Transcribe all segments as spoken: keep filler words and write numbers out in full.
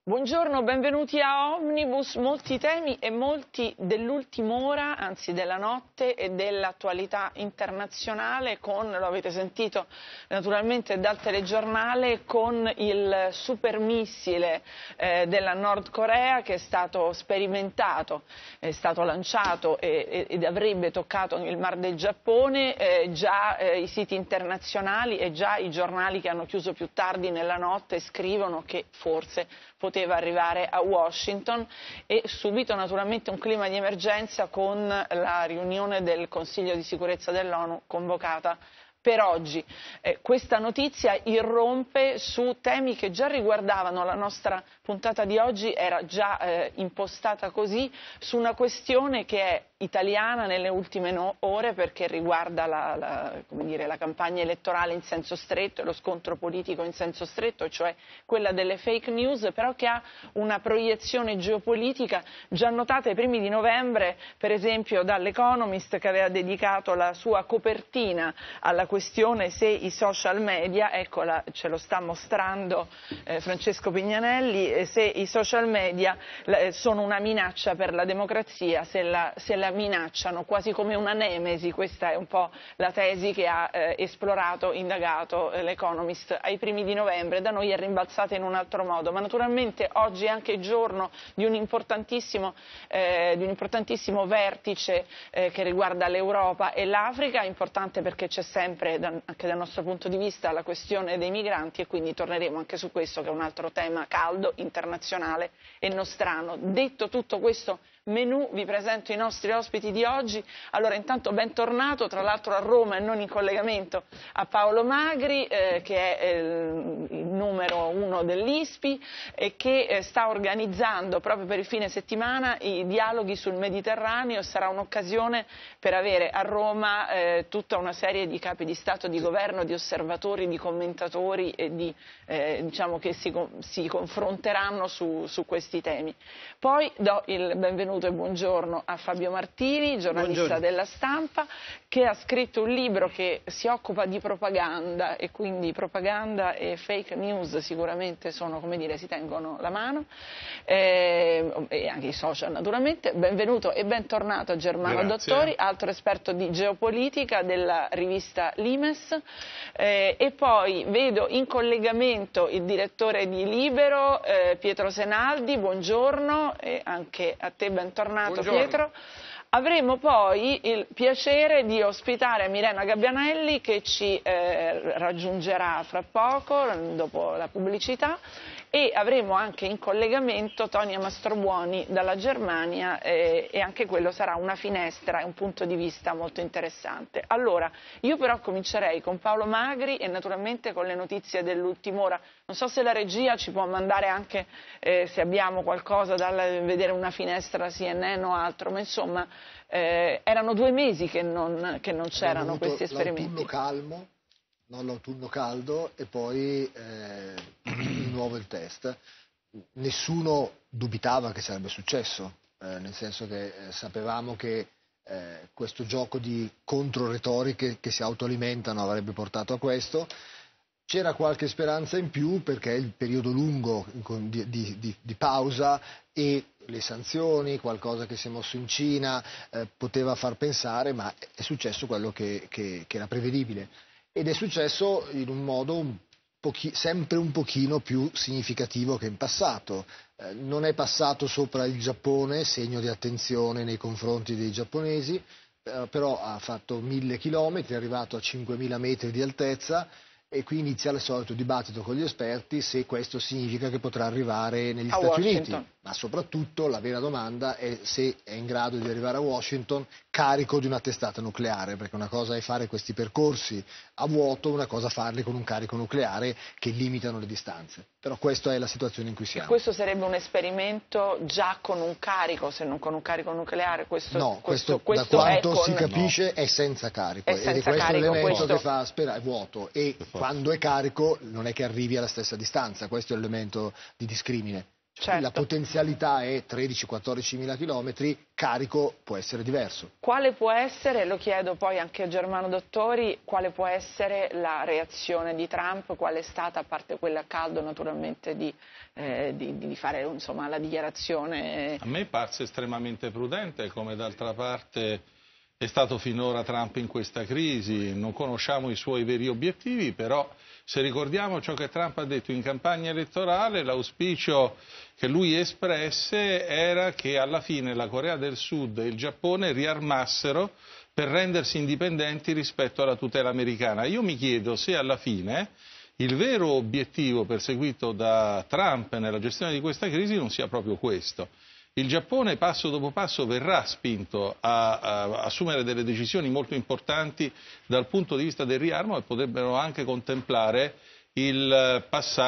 Buongiorno, benvenuti a Omnibus. Molti temi e molti dell'ultima ora, anzi della notte e dell'attualità internazionale, con, lo avete sentito naturalmente dal telegiornale, con il supermissile eh, della Nord Corea che è stato sperimentato, è stato lanciato e, ed avrebbe toccato il Mar del Giappone. Eh, già eh, i siti internazionali e già i giornali che hanno chiuso più tardi nella notte scrivono che forse poteva arrivare a Washington, e subito naturalmente un clima di emergenza con la riunione del Consiglio di sicurezza dell'ONU convocata per oggi. Eh, questa notizia irrompe su temi che già riguardavano la nostra puntata di oggi, era già eh, impostata così, su una questione che è italiana nelle ultime no ore, perché riguarda la, la, come dire, la campagna elettorale in senso stretto e lo scontro politico in senso stretto, cioè quella delle fake news, però che ha una proiezione geopolitica già notata ai primi di novembre, per esempio dall'Economist, che aveva dedicato la sua copertina alla questione se i social media, eccola, ce lo sta mostrando eh, Francesco Pignanelli, eh, se i social media eh, sono una minaccia per la democrazia, se la, se la minacciano quasi come una nemesi. Questa è un po' la tesi che ha eh, esplorato, indagato eh, l'Economist ai primi di novembre. Da noi è rimbalzata in un altro modo, ma naturalmente oggi è anche il giorno di un importantissimo, eh, di un importantissimo vertice eh, che riguarda l'Europa e l'Africa, importante perché c'è sempre, da, anche dal nostro punto di vista, la questione dei migranti, e quindi torneremo anche su questo, che è un altro tema caldo, internazionale e nostrano. Detto tutto questo menù, vi presento i nostri ospiti di oggi. Allora, intanto bentornato, tra l'altro a Roma e non in collegamento, a Paolo Magri, eh, che è eh, il numero uno dell'I S P I e che eh, sta organizzando proprio per il fine settimana i dialoghi sul Mediterraneo. Sarà un'occasione per avere a Roma eh, tutta una serie di capi di Stato, di governo, di osservatori, di commentatori e di, eh, diciamo che si, si confronteranno su, su questi temi. Poi do il benvenuto e buongiorno a Fabio Martini, giornalista buongiorno. Della Stampa, che ha scritto un libro che si occupa di propaganda, e quindi propaganda e fake news sicuramente sono, come dire, si tengono la mano, eh, e anche i social naturalmente. Benvenuto e bentornato a Germano Grazie. Dottori, altro esperto di geopolitica della rivista Limes, eh, e poi vedo in collegamento il direttore di Libero, eh, Pietro Senaldi, buongiorno, e anche a te bentornato. Buongiorno. Pietro. Avremo poi il piacere di ospitare Mirena Gabbianelli, che ci eh, raggiungerà fra poco, dopo la pubblicità, e avremo anche in collegamento Tonia Mastrobuoni dalla Germania, eh, e anche quello sarà una finestra e un punto di vista molto interessante. Allora, io però comincerei con Paolo Magri e naturalmente con le notizie dell'ultima ora. Non so se la regia ci può mandare anche, eh, se abbiamo qualcosa da vedere, una finestra C N N o altro, ma insomma eh, erano due mesi che non, che non c'erano questi esperimenti. L'autunno calmo, non l'autunno caldo, e poi eh, di nuovo il test. Nessuno dubitava che sarebbe successo, eh, nel senso che eh, sapevamo che eh, questo gioco di controretoriche che si autoalimentano avrebbe portato a questo. C'era qualche speranza in più perché il periodo lungo di, di, di, di pausa e le sanzioni, qualcosa che si è mosso in Cina, eh, poteva far pensare, ma è successo quello che, che, che era prevedibile. Ed è successo in un modo un pochi, sempre un pochino più significativo che in passato. Eh, non è passato sopra il Giappone, segno di attenzione nei confronti dei giapponesi, eh, però ha fatto mille chilometri, è arrivato a cinquemila metri di altezza, e qui inizia il solito dibattito con gli esperti se questo significa che potrà arrivare negli a Stati Washington. Uniti, ma soprattutto la vera domanda è se è in grado di arrivare a Washington carico di una testata nucleare, perché una cosa è fare questi percorsi a vuoto, una cosa farli con un carico nucleare che limitano le distanze. Però questa è la situazione in cui siamo. E questo sarebbe un esperimento già con un carico, se non con un carico nucleare? Questo, no, questo, questo, questo da quanto con... si capisce no. è senza carico, è senza ed è questo carico, l'elemento questo... che fa sperare, è vuoto, e quando è carico non è che arrivi alla stessa distanza, questo è l'elemento di discrimine. Certo. La potenzialità è tredici quattordici mila chilometri, carico può essere diverso. Quale può essere, lo chiedo poi anche a Germano Dottori, quale può essere la reazione di Trump? Qual è stata, a parte quella a caldo naturalmente, di, eh, di, di fare insomma, la dichiarazione? A me è parso estremamente prudente, come d'altra parte è stato finora Trump in questa crisi. Non conosciamo i suoi veri obiettivi, però se ricordiamo ciò che Trump ha detto in campagna elettorale, l'auspicio che lui espresse era che alla fine la Corea del Sud e il Giappone riarmassero per rendersi indipendenti rispetto alla tutela americana. Io mi chiedo se alla fine il vero obiettivo perseguito da Trump nella gestione di questa crisi non sia proprio questo. Il Giappone passo dopo passo verrà spinto a, a assumere delle decisioni molto importanti dal punto di vista del riarmo e potrebbero anche contemplare il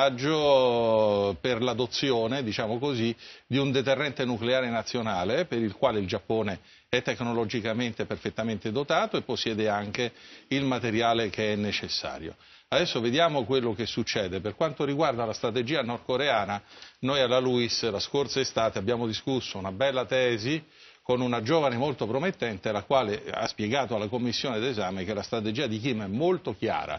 passaggio per l'adozione, diciamo così, di un deterrente nucleare nazionale per il quale il Giappone è tecnologicamente perfettamente dotato e possiede anche il materiale che è necessario. Adesso vediamo quello che succede. Per quanto riguarda la strategia nordcoreana, noi alla LUISS la scorsa estate abbiamo discusso una bella tesi con una giovane molto promettente, la quale ha spiegato alla commissione d'esame che la strategia di Kim è molto chiara.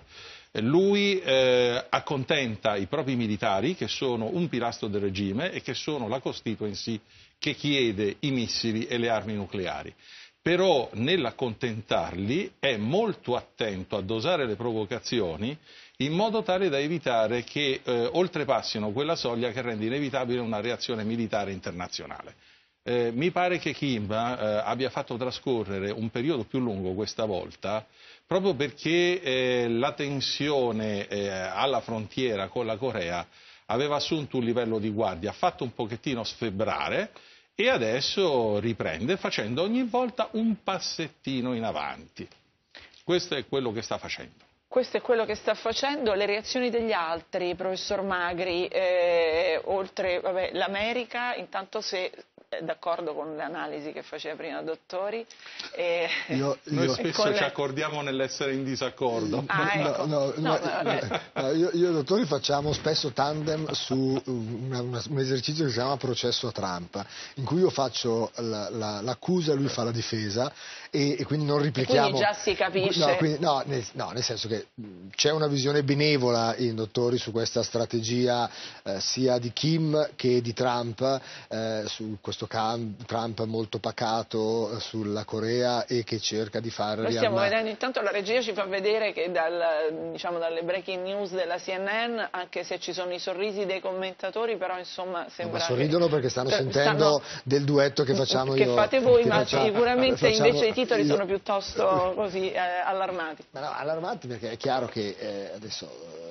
Lui eh, accontenta i propri militari, che sono un pilastro del regime e che sono la constituency che chiede i missili e le armi nucleari. Però nell'accontentarli è molto attento a dosare le provocazioni in modo tale da evitare che eh, oltrepassino quella soglia che rende inevitabile una reazione militare internazionale. Eh, mi pare che Kim eh, abbia fatto trascorrere un periodo più lungo questa volta proprio perché eh, la tensione eh, alla frontiera con la Corea aveva assunto un livello di guardia, ha fatto un pochettino sfebbrare e adesso riprende facendo ogni volta un passettino in avanti. Questo è quello che sta facendo. Questo è quello che sta facendo. Le reazioni degli altri, professor Magri, eh, oltre l'America, intanto se è d'accordo con le analisi che faceva prima Dottori. Eh, io, io, Noi spesso le... ci accordiamo nell'essere in disaccordo. Ah, ecco. no, no, no, no, no, io, io e Dottori facciamo spesso tandem su una, una, un esercizio che si chiama processo a Trump, in cui io faccio l'accusa e lui fa la difesa e, e quindi non riplichiamo. E quindi già si capisce. No, quindi, no, nel, no, nel senso che c'è una visione benevola in Dottori su questa strategia eh, sia di Kim che di Trump, eh, su questo Trump molto pacato sulla Corea e che cerca di far Noi stiamo riarmare. vedendo, intanto la regia ci fa vedere che dal, diciamo, dalle breaking news della C N N, anche se ci sono i sorrisi dei commentatori, però insomma sembra no, ma sorridono che, perché stanno stanno, sentendo del duetto che facciamo che io. fate voi, che ma facciamo, sicuramente facciamo, invece i titoli io... sono piuttosto così eh, allarmati. Ma no, allarmanti perché è chiaro che eh, adesso eh,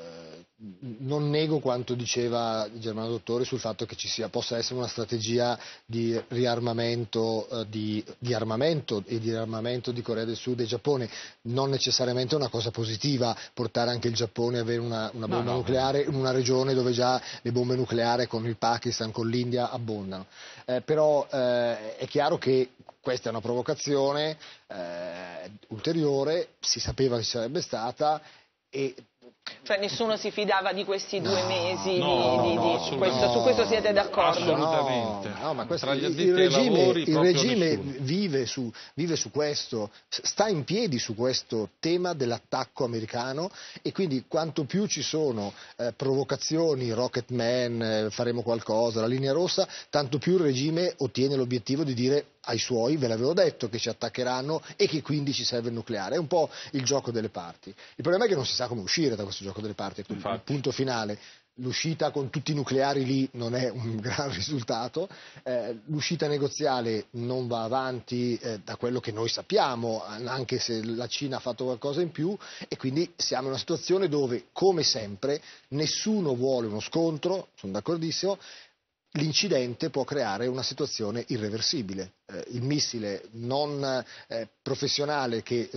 non nego quanto diceva Germano Dottori sul fatto che ci sia, possa essere una strategia di riarmamento, eh, di, di armamento e di riarmamento di Corea del Sud e Giappone, non necessariamente una cosa positiva portare anche il Giappone a avere una, una bomba no, no. nucleare in una regione dove già le bombe nucleari con il Pakistan, con l'India abbondano. Eh, però eh, è chiaro che questa è una provocazione eh, ulteriore, si sapeva che ci sarebbe stata e cioè nessuno si fidava di questi due no, mesi no, di, di, no, di questo, su questo siete d'accordo? Assolutamente. No, no, ma questo, Tra gli il, il regime, lavori, il regime vive, su, vive su questo, sta in piedi su questo tema dell'attacco americano e quindi quanto più ci sono eh, provocazioni, Rocket Man, eh, faremo qualcosa, la linea rossa, tanto più il regime ottiene l'obiettivo di dire ai suoi, ve l'avevo detto, che ci attaccheranno e che quindi ci serve il nucleare. È un po' il gioco delle parti. Il problema è che non si sa come uscire da questo gioco delle parti, il punto finale. L'uscita con tutti i nucleari lì non è un gran risultato, eh, l'uscita negoziale non va avanti eh, da quello che noi sappiamo, anche se la Cina ha fatto qualcosa in più e quindi siamo in una situazione dove, come sempre, nessuno vuole uno scontro, sono d'accordissimo. L'incidente può creare una situazione irreversibile. Eh, il missile non eh, professionale che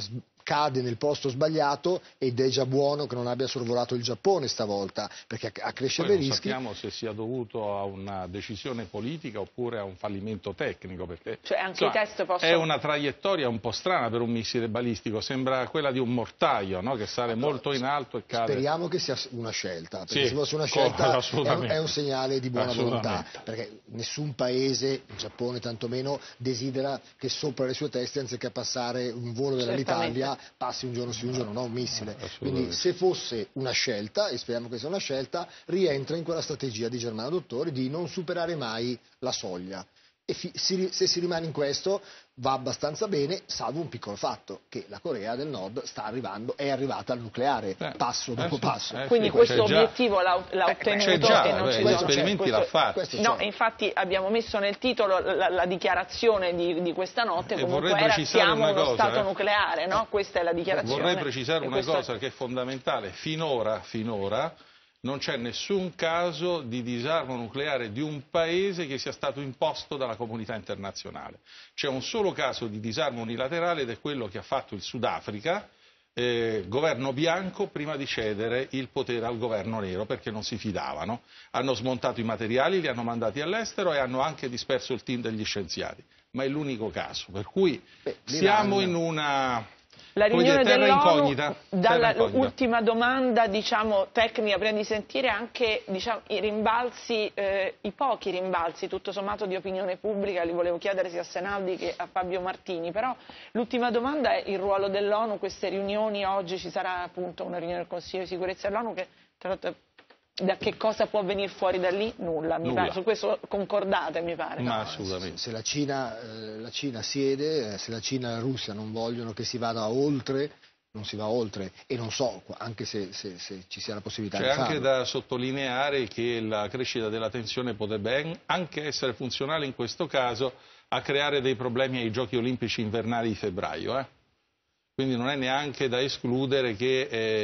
cade nel posto sbagliato ed è già buono che non abbia sorvolato il Giappone stavolta, perché accresce dei rischi. Non sappiamo se sia dovuto a una decisione politica oppure a un fallimento tecnico, perché cioè, anche insomma, i test possono... è una traiettoria un po' strana per un missile balistico, sembra quella di un mortaio, no? Che sale no, molto in alto e cade. Speriamo che sia una scelta, perché sì, se fosse una scelta è un, è un segnale di buona volontà, assolutamente. perché nessun paese, il Giappone tantomeno, desidera che sopra le sue teste, anziché passare un volo dell'Italia, passi un giorno sì un giorno no un missile. Quindi se fosse una scelta, e speriamo che sia una scelta, rientra in quella strategia di Germano Dottori di non superare mai la soglia. E si, se si rimane in questo va abbastanza bene, salvo un piccolo fatto, che la Corea del Nord sta arrivando, è arrivata al nucleare, eh, passo dopo eh, passo. Eh, Quindi sì, questo obiettivo l'ha ottenuto c'è già, e non beh, ci gli sono. esperimenti l'ha fatto. No, infatti abbiamo messo nel titolo la, la dichiarazione di, di questa notte, e comunque era siamo uno cosa, Stato eh? nucleare, no? Questa è la dichiarazione. Vorrei precisare una questo... cosa che è fondamentale, finora, finora non c'è nessun caso di disarmo nucleare di un paese che sia stato imposto dalla comunità internazionale. C'è un solo caso di disarmo unilaterale ed è quello che ha fatto il Sudafrica, eh, governo bianco, prima di cedere il potere al governo nero perché non si fidavano. Hanno smontato i materiali, li hanno mandati all'estero e hanno anche disperso il team degli scienziati. Ma è l'unico caso, per cui Beh, siamo in una... La riunione dell'ONU, dall'ultima incognita. domanda diciamo, tecnica, prima di sentire anche diciamo, i rimbalzi, eh, i pochi rimbalzi tutto sommato di opinione pubblica, li volevo chiedere sia a Senaldi che a Fabio Martini, però l'ultima domanda è il ruolo dell'ONU, queste riunioni, oggi ci sarà appunto una riunione del Consiglio di sicurezza dell'ONU che tra l'altro da che cosa può venire fuori da lì? Nulla, mi Nulla. pare. Su questo concordate, mi pare. Ma no, assolutamente. Se, se la Cina, eh, la Cina siede, eh, se la Cina e la Russia non vogliono che si vada oltre, non si va oltre, e non so, anche se, se, se ci sia la possibilità C'è di farlo. C'è anche da sottolineare che la crescita della tensione potrebbe anche essere funzionale in questo caso a creare dei problemi ai Giochi Olimpici invernali di febbraio, eh? Quindi non è neanche da escludere che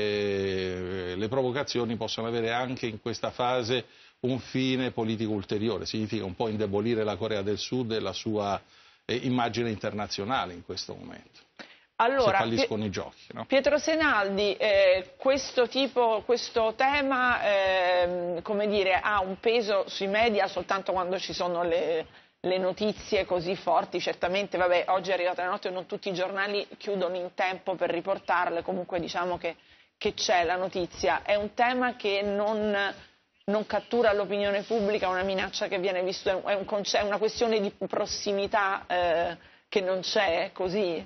eh, le provocazioni possano avere anche in questa fase un fine politico ulteriore. Significa un po' indebolire la Corea del Sud e la sua eh, immagine internazionale in questo momento. Allora, se falliscono i giochi, no? Pietro Senaldi, eh, questo, tipo, questo tema eh, come dire, ha un peso sui media soltanto quando ci sono le... le notizie così forti, certamente, vabbè, oggi è arrivata la notte e non tutti i giornali chiudono in tempo per riportarle, comunque diciamo che, che c'è la notizia. È un tema che non, non cattura l'opinione pubblica, è una minaccia che viene vista, è, un, è una questione di prossimità eh, che non c'è, così?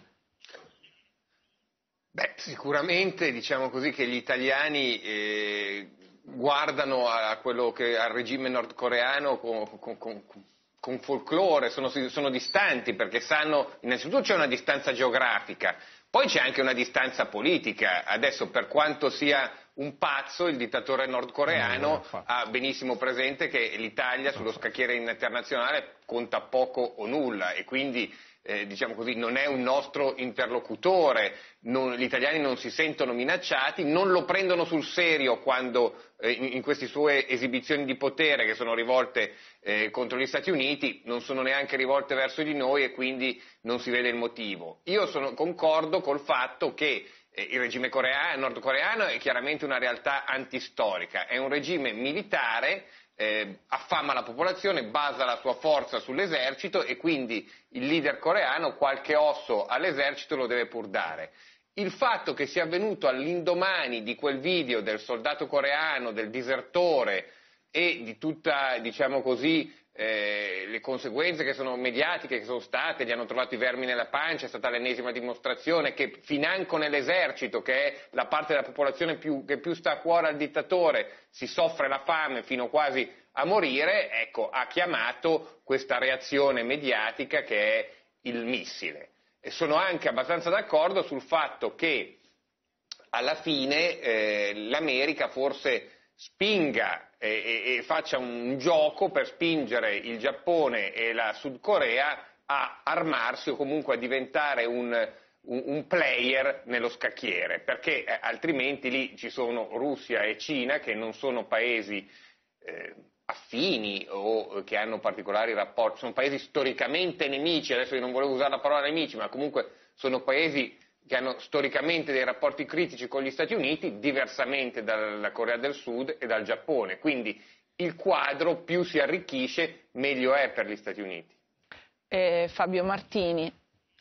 Beh, sicuramente diciamo così che gli italiani eh, guardano a quello che, al regime nordcoreano con, con, con con folklore, sono, sono distanti perché sanno, innanzitutto c'è una distanza geografica, poi c'è anche una distanza politica. Adesso, per quanto sia un pazzo, il dittatore nordcoreano ha benissimo presente che l'Italia sullo scacchiere internazionale conta poco o nulla e quindi eh, diciamo così, non è un nostro interlocutore, non, gli italiani non si sentono minacciati, non lo prendono sul serio quando eh, in, in queste sue esibizioni di potere che sono rivolte eh, contro gli Stati Uniti, non sono neanche rivolte verso di noi e quindi non si vede il motivo. Io sono, concordo col fatto che eh, il regime coreano, nordcoreano è chiaramente una realtà antistorica, è un regime militare. Eh, affama la popolazione, basa la sua forza sull'esercito e quindi il leader coreano qualche osso all'esercito lo deve pur dare. Il fatto che sia avvenuto all'indomani di quel video del soldato coreano, del disertore e di tutta, diciamo così, eh, le conseguenze che sono mediatiche che sono state, gli hanno trovato i vermi nella pancia, è stata l'ennesima dimostrazione che financo nell'esercito, che è la parte della popolazione più, che più sta a cuore al dittatore, si soffre la fame fino quasi a morire, ecco, ha chiamato questa reazione mediatica che è il missile. E sono anche abbastanza d'accordo sul fatto che alla fine eh, l'America forse spinga e, e, e faccia un gioco per spingere il Giappone e la Sud Corea a armarsi o comunque a diventare un, un, un player nello scacchiere, perché eh, altrimenti lì ci sono Russia e Cina che non sono paesi eh, affini o che hanno particolari rapporti, sono paesi storicamente nemici, adesso io non volevo usare la parola nemici, ma comunque sono paesi che hanno storicamente dei rapporti critici con gli Stati Uniti, diversamente dalla Corea del Sud e dal Giappone. Quindi il quadro più si arricchisce, meglio è per gli Stati Uniti. Eh, Fabio Martini.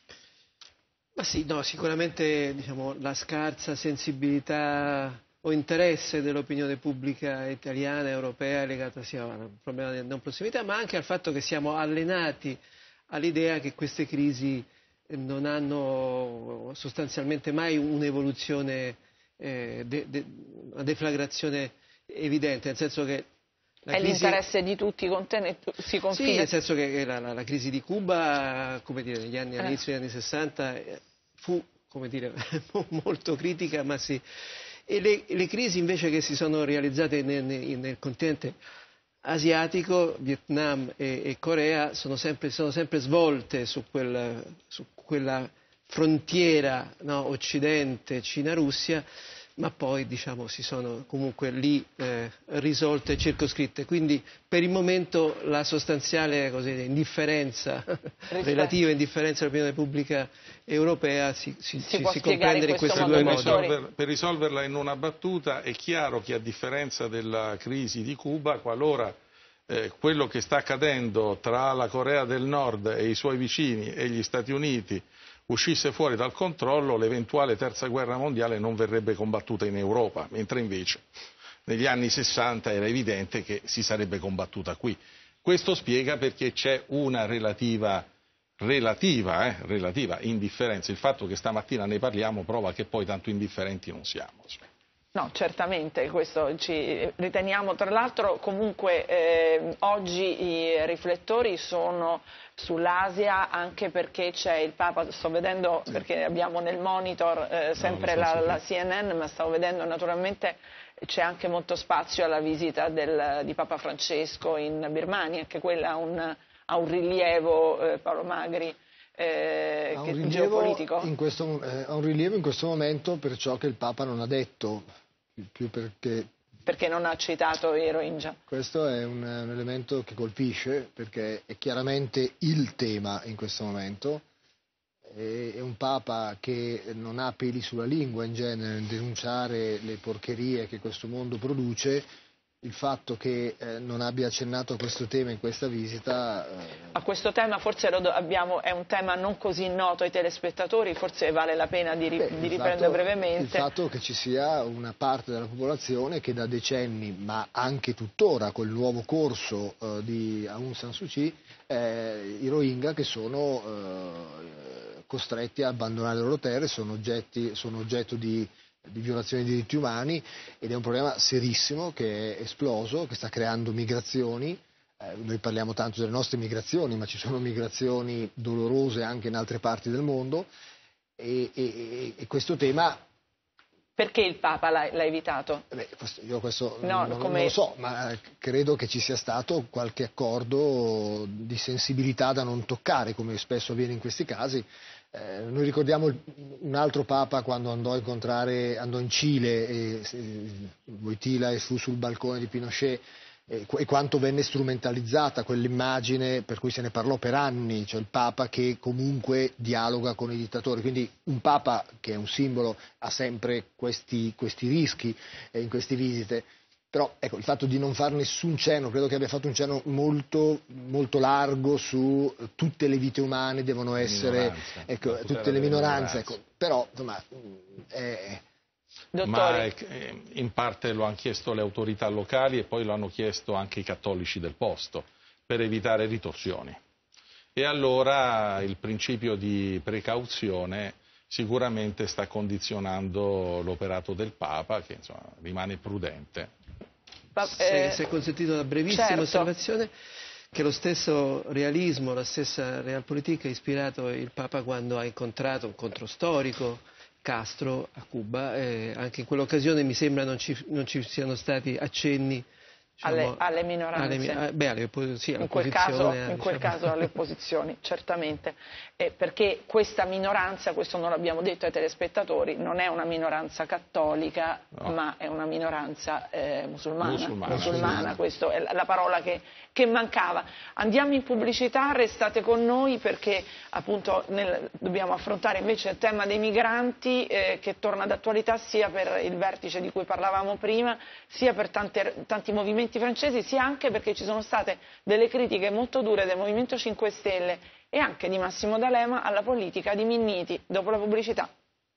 Ma sì, no, sicuramente diciamo, la scarsa sensibilità o interesse dell'opinione pubblica italiana e europea è legata sia a un problema di non prossimità, ma anche al fatto che siamo allenati all'idea che queste crisi non hanno sostanzialmente mai un'evoluzione, eh, de, de, una deflagrazione evidente, nel senso che la è crisi... l'interesse di tutti contenere, si confina. Sì, nel senso che la, la, la crisi di Cuba, come dire, negli anni, eh. all'inizio degli anni sessanta fu, come dire, molto critica, ma sì. E le, le crisi invece che si sono realizzate nel, nel, nel continente asiatico, Vietnam e, e Corea, sono sempre, sono sempre svolte su, quel, su quella frontiera, no, Occidente, Cina-Russia, ma poi diciamo si sono comunque lì eh, risolte e circoscritte. Quindi per il momento la sostanziale così, indifferenza, relativa indifferenza dell'opinione pubblica europea si, si, si, si comprende in questi due modi. Risolver, per risolverla in una battuta, è chiaro che a differenza della crisi di Cuba, qualora eh, quello che sta accadendo tra la Corea del Nord e i suoi vicini e gli Stati Uniti uscisse fuori dal controllo, l'eventuale terza guerra mondiale non verrebbe combattuta in Europa, mentre invece negli anni sessanta era evidente che si sarebbe combattuta qui. Questo spiega perché c'è una relativa, relativa, eh, relativa indifferenza. Il fatto che stamattina ne parliamo prova che poi tanto indifferenti non siamo. No, certamente, questo ci riteniamo. Tra l'altro comunque eh, oggi i riflettori sono sull'Asia anche perché c'è il Papa, sto vedendo perché abbiamo nel monitor eh, sempre no, la, la C N N, ma stavo vedendo naturalmente c'è anche molto spazio alla visita del, di Papa Francesco in Birmania, anche quella ha un, ha un rilievo, eh, Paolo Magri. Eh, ha, un che, rilievo geopolitico? In questo, eh, ha un rilievo in questo momento per ciò che il Papa non ha detto, più perché, perché non ha citato i Rohingya. Questo è un, un elemento che colpisce perché è chiaramente il tema in questo momento. È, è un Papa che non ha peli sulla lingua in genere nel denunciare le porcherie che questo mondo produce. Il fatto che eh, non abbia accennato a questo tema in questa visita... Eh... A questo tema forse lo abbiamo, è un tema non così noto ai telespettatori, forse vale la pena di, ri, Beh, di riprendere brevemente. Il fatto che ci sia una parte della popolazione che da decenni, ma anche tuttora col nuovo corso eh, di Aung San Suu Kyi, eh, i Rohingya che sono eh, costretti a abbandonare le loro terre, sono, oggetti, sono oggetto di... di violazione dei diritti umani ed è un problema serissimo che è esploso, che sta creando migrazioni. Eh, noi parliamo tanto delle nostre migrazioni, ma ci sono migrazioni dolorose anche in altre parti del mondo e, e, e questo tema... Perché il Papa l'ha, l'ha evitato? Beh, io questo no, non, come... non lo so, ma credo che ci sia stato qualche accordo di sensibilità da non toccare, come spesso avviene in questi casi. Eh, noi ricordiamo il, un altro Papa quando andò a incontrare, andò in Cile e, e Wojtyla e fu sul balcone di Pinochet e, e quanto venne strumentalizzata quell'immagine per cui se ne parlò per anni, cioè il Papa che comunque dialoga con i dittatori, quindi un Papa che è un simbolo ha sempre questi, questi rischi eh, in queste visite. Però ecco, il fatto di non fare nessun cenno, credo che abbia fatto un cenno molto, molto largo su tutte le vite umane devono essere, ecco, tutte le minoranze, ecco, però insomma è... Ma in parte lo hanno chiesto le autorità locali e poi lo hanno chiesto anche i cattolici del posto per evitare ritorsioni. E allora il principio di precauzione sicuramente sta condizionando l'operato del Papa, che insomma, rimane prudente. Se, se è consentito una brevissima certo. osservazione, che lo stesso realismo, la stessa realpolitik ha ispirato il Papa quando ha incontrato un incontro storico Castro a Cuba, eh, anche in quell'occasione mi sembra non ci, non ci siano stati accenni alle, diciamo, alle minoranze. Alle, beh, alle, sì, in quel caso, in diciamo. quel caso alle opposizioni, certamente, eh, perché questa minoranza, questo non l'abbiamo detto ai telespettatori, non è una minoranza cattolica, no. ma è una minoranza eh, musulmana, musulmana, musulmana, questa è la parola che, che mancava. Andiamo in pubblicità, restate con noi perché appunto nel, dobbiamo affrontare invece il tema dei migranti eh, che torna d'attualità sia per il vertice di cui parlavamo prima, sia per tante, tanti movimenti francesi, sia anche perché ci sono state delle critiche molto dure del Movimento cinque Stelle e anche di Massimo D'Alema alla politica di Minniti. Dopo la pubblicità.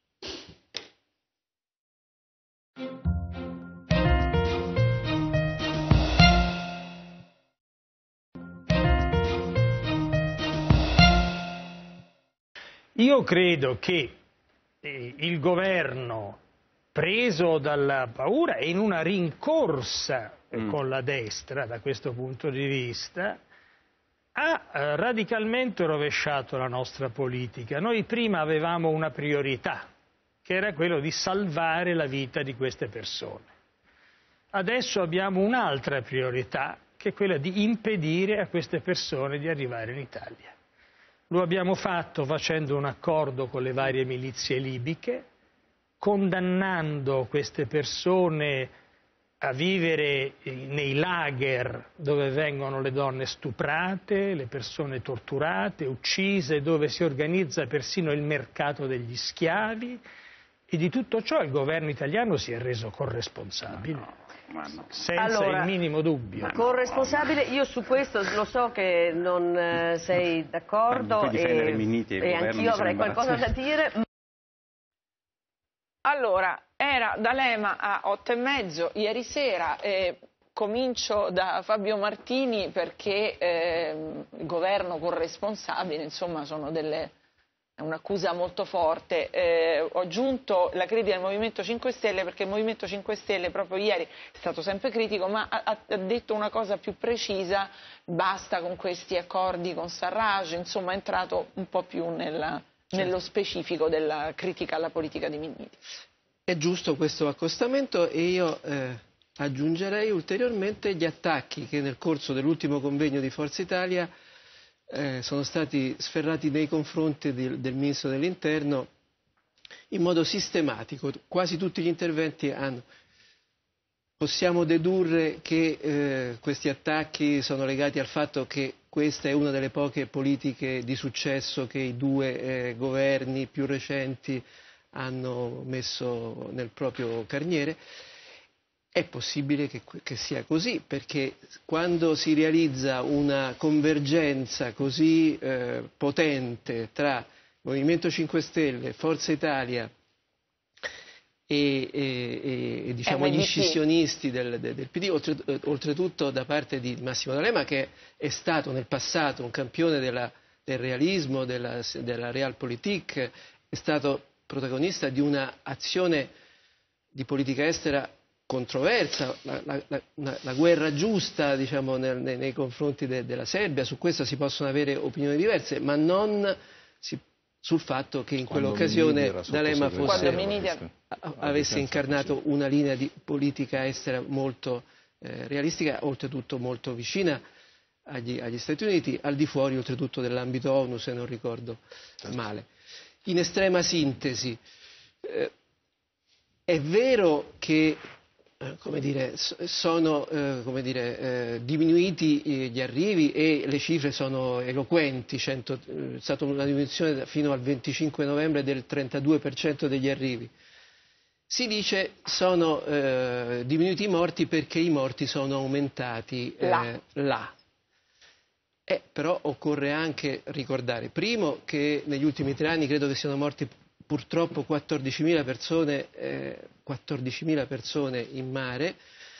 Io credo che eh, il governo, preso dalla paura e in una rincorsa mm. con la destra da questo punto di vista, ha eh, radicalmente rovesciato la nostra politica. Noi prima avevamo una priorità, che era quello di salvare la vita di queste persone. Adesso abbiamo un'altra priorità, che è quella di impedire a queste persone di arrivare in Italia. Lo abbiamo fatto facendo un accordo con le varie milizie libiche, condannando queste persone a vivere nei lager dove vengono le donne stuprate, le persone torturate, uccise, dove si organizza persino il mercato degli schiavi, e di tutto ciò il governo italiano si è reso corresponsabile. No, no, no. Senza allora, il minimo dubbio. Corresponsabile, io su questo lo so che non eh, sei d'accordo e, e anch'io avrei qualcosa da dire. Allora, era D'Alema a otto e mezzo ieri sera, eh, comincio da Fabio Martini perché eh, il governo corresponsabile, insomma, sono delle... è un'accusa molto forte. Eh, ho aggiunto la critica del Movimento cinque Stelle perché il Movimento cinque Stelle proprio ieri è stato sempre critico, ma ha, ha detto una cosa più precisa: basta con questi accordi con Sarraj, insomma è entrato un po' più nella, certo. nello specifico della critica alla politica di Minniti. È giusto questo accostamento e io eh, aggiungerei ulteriormente gli attacchi che nel corso dell'ultimo convegno di Forza Italia Eh, sono stati sferrati nei confronti di, del Ministro dell'Interno in modo sistematico. Quasi tutti gli interventi hanno. Possiamo dedurre che eh, questi attacchi sono legati al fatto che questa è una delle poche politiche di successo che i due eh, governi più recenti hanno messo nel proprio carniere. È possibile che, che sia così, perché quando si realizza una convergenza così eh, potente tra Movimento cinque Stelle, Forza Italia e, e, e diciamo, gli scissionisti del, del, del P D, oltre, oltretutto da parte di Massimo D'Alema, che è stato nel passato un campione della, del realismo, della, della realpolitik, è stato protagonista di un'azione di politica estera controversa, la, la, la, la guerra giusta, diciamo, nel, nei, nei confronti de, della Serbia. Su questo si possono avere opinioni diverse, ma non si, sul fatto che in quell'occasione D'Alema fosse, avesse incarnato una linea di politica estera molto eh, realistica, oltretutto molto vicina agli, agli Stati Uniti, al di fuori oltretutto dell'ambito ONU, se non ricordo male. In estrema sintesi, eh, è vero che come dire, sono eh, come dire, eh, diminuiti gli arrivi e le cifre sono eloquenti. Cento, è stata una diminuzione fino al venticinque novembre del trentadue per cento degli arrivi. Si dice sono eh, diminuiti i morti perché i morti sono aumentati eh, là. là. Eh, però occorre anche ricordare, primo, che negli ultimi tre anni credo che siano morti purtroppo quattordicimila persone, eh, quattordicimila persone in mare,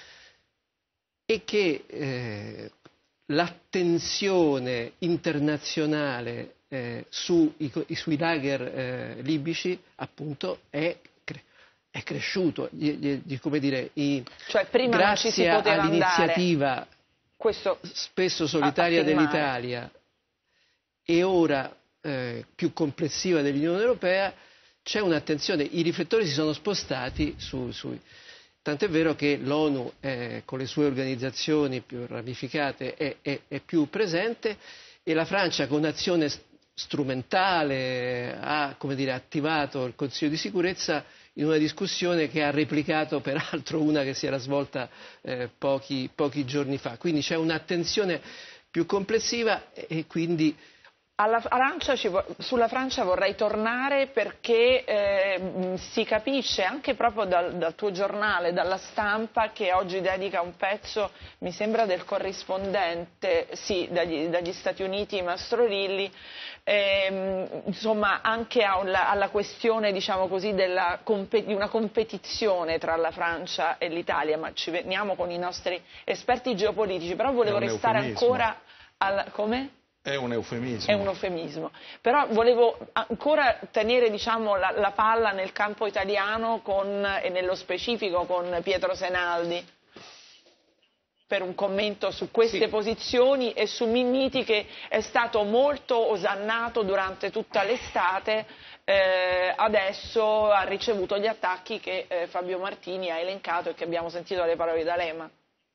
e che eh, l'attenzione internazionale eh, su, i, sui lager eh, libici appunto è, è cresciuto. Gli, gli, come dire, i, cioè, prima grazie non ci si all'iniziativa questo spesso solitaria dell'Italia e ora eh, più complessiva dell'Unione Europea, c'è un'attenzione, i riflettori si sono spostati su, su. tant'è vero che l'ONU eh, con le sue organizzazioni più ramificate è, è, è più presente, e la Francia con azione strumentale ha, come dire, attivato il Consiglio di sicurezza in una discussione che ha replicato peraltro una che si era svolta eh, pochi, pochi giorni fa. Quindi c'è un'attenzione più complessiva e quindi... Alla Francia, sulla Francia vorrei tornare perché eh, si capisce anche proprio dal, dal tuo giornale, dalla Stampa, che oggi dedica un pezzo, mi sembra del corrispondente, sì, dagli, dagli Stati Uniti, Mastrorilli, eh, insomma anche alla, alla questione, diciamo così, della, di una competizione tra la Francia e l'Italia, ma ci veniamo con i nostri esperti geopolitici, però volevo restare eufemismo. ancora al... come? È un eufemismo. È un eufemismo. Però volevo ancora tenere, diciamo, la, la palla nel campo italiano con, e nello specifico con Pietro Senaldi per un commento su queste sì. posizioni e su Minniti, che è stato molto osannato durante tutta l'estate, eh, adesso ha ricevuto gli attacchi che eh, Fabio Martini ha elencato e che abbiamo sentito dalle parole di D'Alema.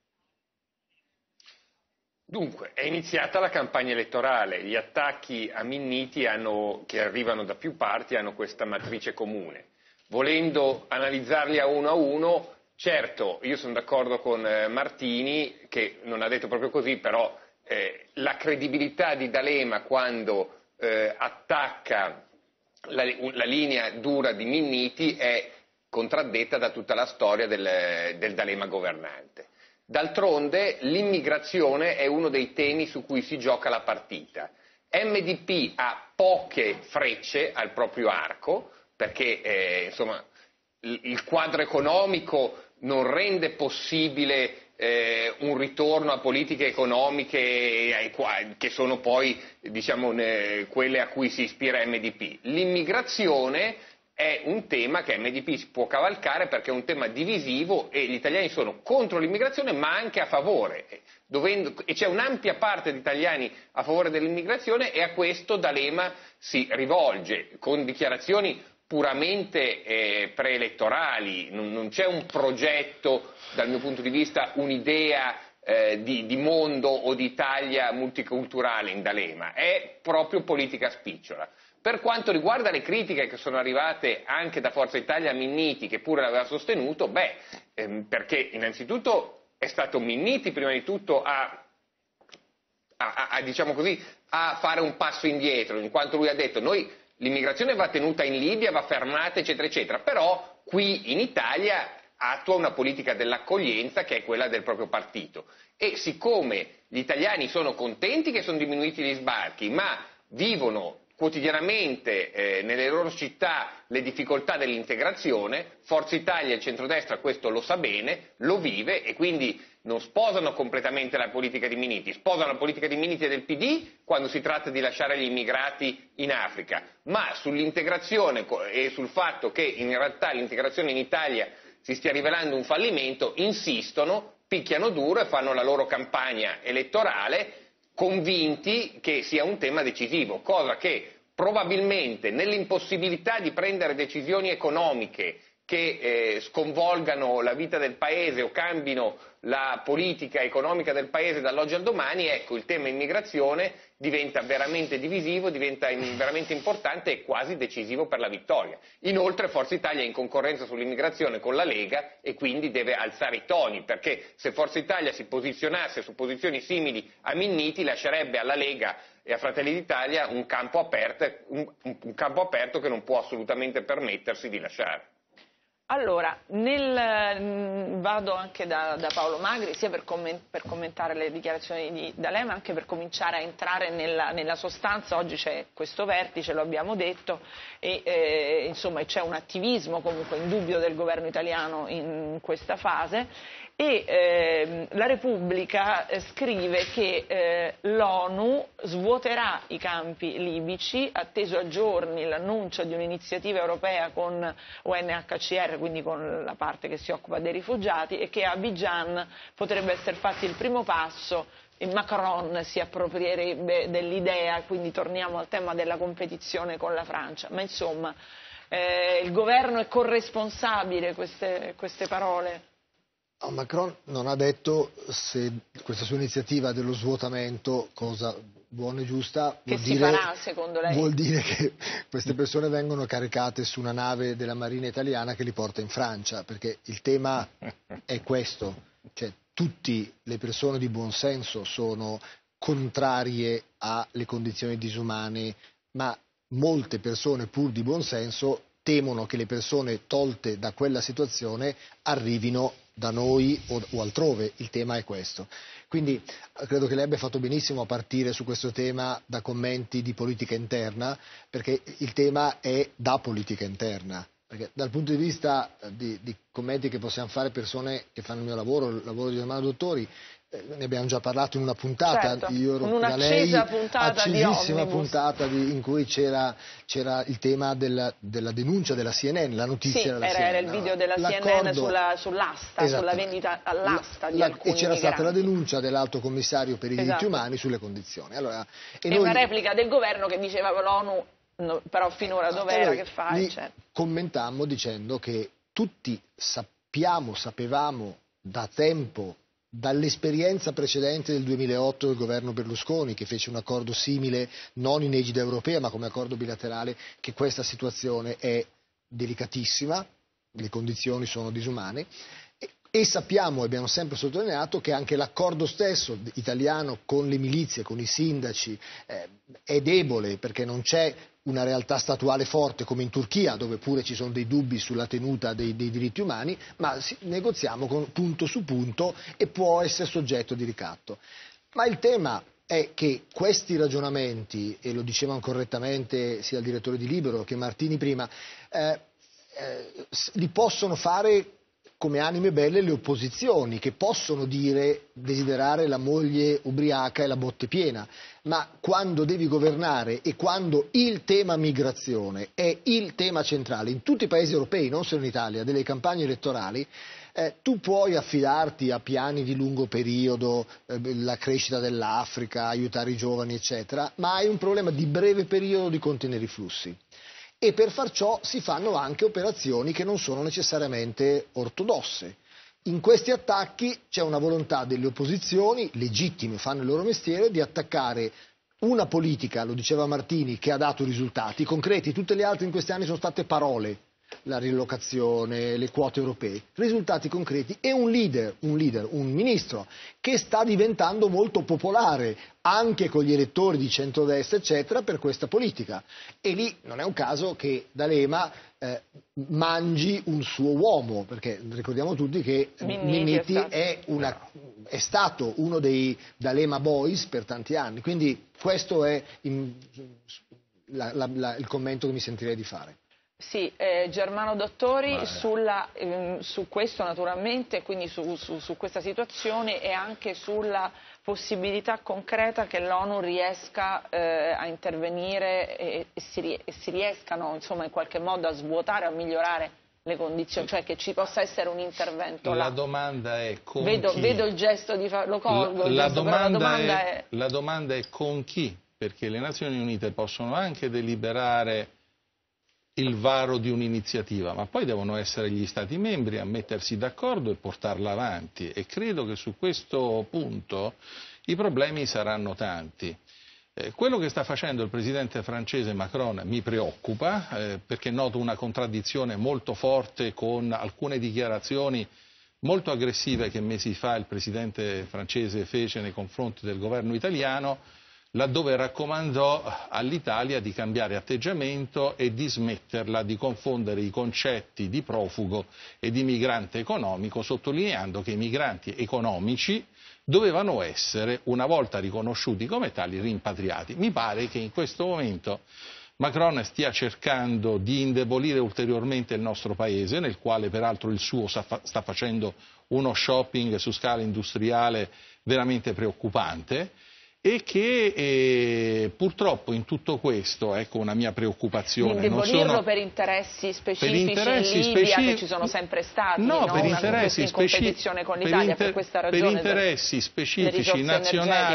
Dunque, è iniziata la campagna elettorale, gli attacchi a Minniti hanno, che arrivano da più parti hanno questa matrice comune. Volendo analizzarli a uno a uno, certo, io sono d'accordo con eh, Martini, che non ha detto proprio così, però eh, la credibilità di D'Alema quando eh, attacca la, la linea dura di Minniti è contraddetta da tutta la storia del, del D'Alema governante. D'altronde l'immigrazione è uno dei temi su cui si gioca la partita. M D P ha poche frecce al proprio arco, perché eh, insomma, il, il quadro economico non rende possibile eh, un ritorno a politiche economiche eh, che sono poi, diciamo, ne, quelle a cui si ispira M D P. L'immigrazione è un tema che M D P si può cavalcare perché è un tema divisivo e gli italiani sono contro l'immigrazione ma anche a favore, dovendo, e c'è un'ampia parte di italiani a favore dell'immigrazione e a questo D'Alema si rivolge con dichiarazioni puramente eh, preelettorali, non, non c'è un progetto dal mio punto di vista, un'idea eh, di, di mondo o di Italia multiculturale in D'Alema, è proprio politica spicciola. Per quanto riguarda le critiche che sono arrivate anche da Forza Italia a Minniti, che pure l'aveva sostenuto, beh, ehm, perché innanzitutto è stato Minniti prima di tutto a, a, a, diciamo così, a fare un passo indietro, in quanto lui ha detto noi l'immigrazione va tenuta in Libia, va fermata, eccetera, eccetera, però qui in Italia attua una politica dell'accoglienza che è quella del proprio partito. E siccome gli italiani sono contenti che sono diminuiti gli sbarchi, ma vivono quotidianamente eh, nelle loro città le difficoltà dell'integrazione, Forza Italia e il centrodestra questo lo sa bene, lo vive e quindi non sposano completamente la politica di Minniti, sposano la politica di Minniti e del P D quando si tratta di lasciare gli immigrati in Africa, ma sull'integrazione e sul fatto che in realtà l'integrazione in Italia si stia rivelando un fallimento, insistono, picchiano duro e fanno la loro campagna elettorale convinti che sia un tema decisivo, cosa che probabilmente nell'impossibilità di prendere decisioni economiche che eh, sconvolgano la vita del Paese o cambino la politica economica del Paese dall'oggi al domani, ecco, il tema immigrazione diventa veramente divisivo, diventa in, veramente importante e quasi decisivo per la vittoria. Inoltre Forza Italia è in concorrenza sull'immigrazione con la Lega e quindi deve alzare i toni, perché se Forza Italia si posizionasse su posizioni simili a Minniti lascerebbe alla Lega e a Fratelli d'Italia un campo aperto, un, un campo aperto che non può assolutamente permettersi di lasciare. Allora, nel, vado anche da, da Paolo Magri, sia per, comment, per commentare le dichiarazioni di D'Alema, anche per cominciare a entrare nella, nella sostanza. Oggi c'è questo vertice, lo abbiamo detto, e eh, insomma c'è un attivismo comunque indubbio del governo italiano in questa fase. E eh, la Repubblica eh, scrive che eh, l'ONU svuoterà i campi libici, atteso a giorni l'annuncio di un'iniziativa europea con U N H C R, quindi con la parte che si occupa dei rifugiati, e che a Abidjan potrebbe essere fatto il primo passo. E Macron si approprierebbe dell'idea, quindi torniamo al tema della competizione con la Francia. Ma insomma, eh, il governo è corresponsabile queste, queste parole? Oh, Macron non ha detto se questa sua iniziativa dello svuotamento, cosa buona e giusta, che vuol si dire, farà secondo lei? Vuol dire che queste persone vengono caricate su una nave della Marina italiana che li porta in Francia, perché il tema è questo, cioè tutte le persone di buon senso sono contrarie alle condizioni disumane, ma molte persone pur di buon senso temono che le persone tolte da quella situazione arrivino da noi o, o altrove. Il tema è questo. Quindi credo che lei abbia fatto benissimo a partire su questo tema da commenti di politica interna, perché il tema è da politica interna. Perché dal punto di vista di, di commenti che possiamo fare persone che fanno il mio lavoro, il lavoro di Germano Dottori, eh, ne abbiamo già parlato in una puntata, certo, io ero un'accesa lei, puntata accesissima di puntata di, in cui c'era, c'era il tema della, della denuncia della C N N, la notizia sì, della era, C N N. era il video della C N N sulla, sull'asta, sulla vendita all'asta di la, alcuni e c'era migranti. stata la denuncia dell'Alto Commissario per i diritti esatto. umani sulle condizioni. Allora, e e noi, una replica del governo che diceva che l'ONU, no, però finora dov'era, che fa? Cioè. Commentammo dicendo che tutti sappiamo, sapevamo da tempo, dall'esperienza precedente del duemilaotto del governo Berlusconi, che fece un accordo simile non in egida europea ma come accordo bilaterale, che questa situazione è delicatissima, le condizioni sono disumane, e, e sappiamo e abbiamo sempre sottolineato che anche l'accordo stesso italiano con le milizie, con i sindaci, eh, è debole perché non c'è una realtà statuale forte come in Turchia, dove pure ci sono dei dubbi sulla tenuta dei, dei diritti umani, ma si, negoziamo con, punto su punto e può essere soggetto di ricatto. Ma il tema è che questi ragionamenti, e lo dicevano correttamente sia il direttore di Libero che Martini prima, eh, eh, li possono fare come anime belle le opposizioni, che possono dire, desiderare la moglie ubriaca e la botte piena, ma quando devi governare e quando il tema migrazione è il tema centrale in tutti i paesi europei, non solo in Italia, delle campagne elettorali, eh, tu puoi affidarti a piani di lungo periodo, eh, la crescita dell'Africa, aiutare i giovani, eccetera, ma hai un problema di breve periodo di contenere i flussi. E per far ciò si fanno anche operazioni che non sono necessariamente ortodosse. In questi attacchi c'è una volontà delle opposizioni, legittime, fanno il loro mestiere, di attaccare una politica, lo diceva Martini, che ha dato risultati concreti, tutte le altre in questi anni sono state parole, la rilocazione, le quote europee, risultati concreti, e un leader, un leader, un ministro che sta diventando molto popolare anche con gli elettori di centrodestra eccetera per questa politica, e lì non è un caso che D'Alema eh, mangi un suo uomo, perché ricordiamo tutti che Minniti è, è, una, è stato uno dei D'Alema Boys per tanti anni, quindi questo è in, la, la, la, il commento che mi sentirei di fare. Sì, eh, Germano Dottori, sulla, ehm, su questo naturalmente, quindi su, su, su questa situazione e anche sulla possibilità concreta che l'ONU riesca eh, a intervenire e, e, si, e si riescano insomma in qualche modo a svuotare, a migliorare le condizioni, cioè che ci possa essere un intervento là. La domanda è con vedo, chi? Vedo il gesto di farlo, colgo, la, il la, gesto, domanda la domanda è, è... La domanda è con chi? Perché le Nazioni Unite possono anche deliberare il varo di un'iniziativa, ma poi devono essere gli Stati membri a mettersi d'accordo e portarla avanti, e credo che su questo punto i problemi saranno tanti. Eh, quello che sta facendo il presidente francese Macron mi preoccupa, eh, perché noto una contraddizione molto forte con alcune dichiarazioni molto aggressive che mesi fa il presidente francese fece nei confronti del governo italiano, laddove raccomandò all'Italia di cambiare atteggiamento e di smetterla di confondere i concetti di profugo e di migrante economico, sottolineando che i migranti economici dovevano essere, una volta riconosciuti come tali, rimpatriati. Mi pare che in questo momento Macron stia cercando di indebolire ulteriormente il nostro Paese, nel quale peraltro il suo sta facendo uno shopping su scala industriale veramente preoccupante, e che eh, purtroppo in tutto questo, ecco una mia preoccupazione, di indebolirlo non sono... per interessi specifici per interessi in Libia specifici... che ci sono sempre stati, no, no? per Una interessi in competizione con l'Italia, per, per, per questa ragione, per interessi specifici nazionali,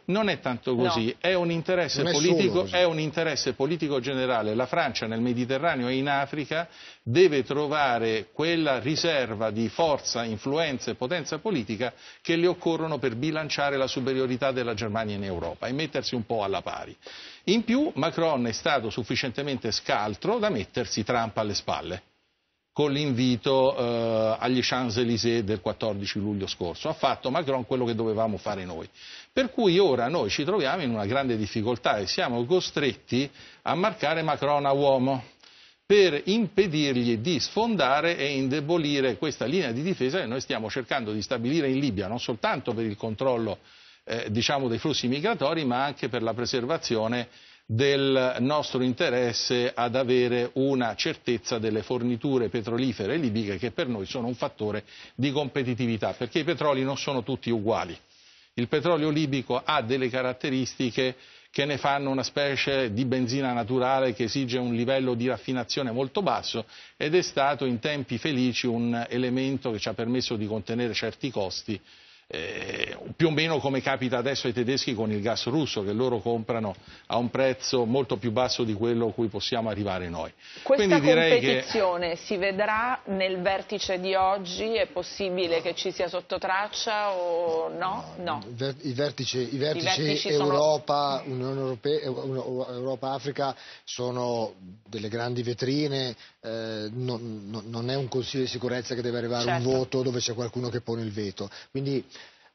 Non è tanto così, no. è, un interesse politico, è un interesse politico generale. La Francia nel Mediterraneo e in Africa deve trovare quella riserva di forza, influenza e potenza politica che le occorrono per bilanciare la superiorità della Germania in Europa e mettersi un po' alla pari. In più Macron è stato sufficientemente scaltro da mettersi Trump alle spalle, con l'invito eh, agli Champs-Élysées del quattordici luglio scorso. Ha fatto Macron quello che dovevamo fare noi. Per cui ora noi ci troviamo in una grande difficoltà e siamo costretti a marcare Macron a uomo per impedirgli di sfondare e indebolire questa linea di difesa che noi stiamo cercando di stabilire in Libia, non soltanto per il controllo eh, diciamo dei flussi migratori, ma anche per la preservazione del nostro interesse ad avere una certezza delle forniture petrolifere libiche, che per noi sono un fattore di competitività, perché i petroli non sono tutti uguali. Il petrolio libico ha delle caratteristiche che ne fanno una specie di benzina naturale che esige un livello di raffinazione molto basso ed è stato in tempi felici un elemento che ci ha permesso di contenere certi costi, Eh, più o meno come capita adesso ai tedeschi con il gas russo, che loro comprano a un prezzo molto più basso di quello a cui possiamo arrivare noi. Questa Quindi direi competizione che... si vedrà nel vertice di oggi? È possibile che ci sia sotto traccia o no? No. no. I vertici, i vertici, I vertici Europa, sono... Unione Europea, Europa-Africa sono delle grandi vetrine, eh, non, non, non è un Consiglio di sicurezza che deve arrivare a certo. un voto dove c'è qualcuno che pone il veto. Quindi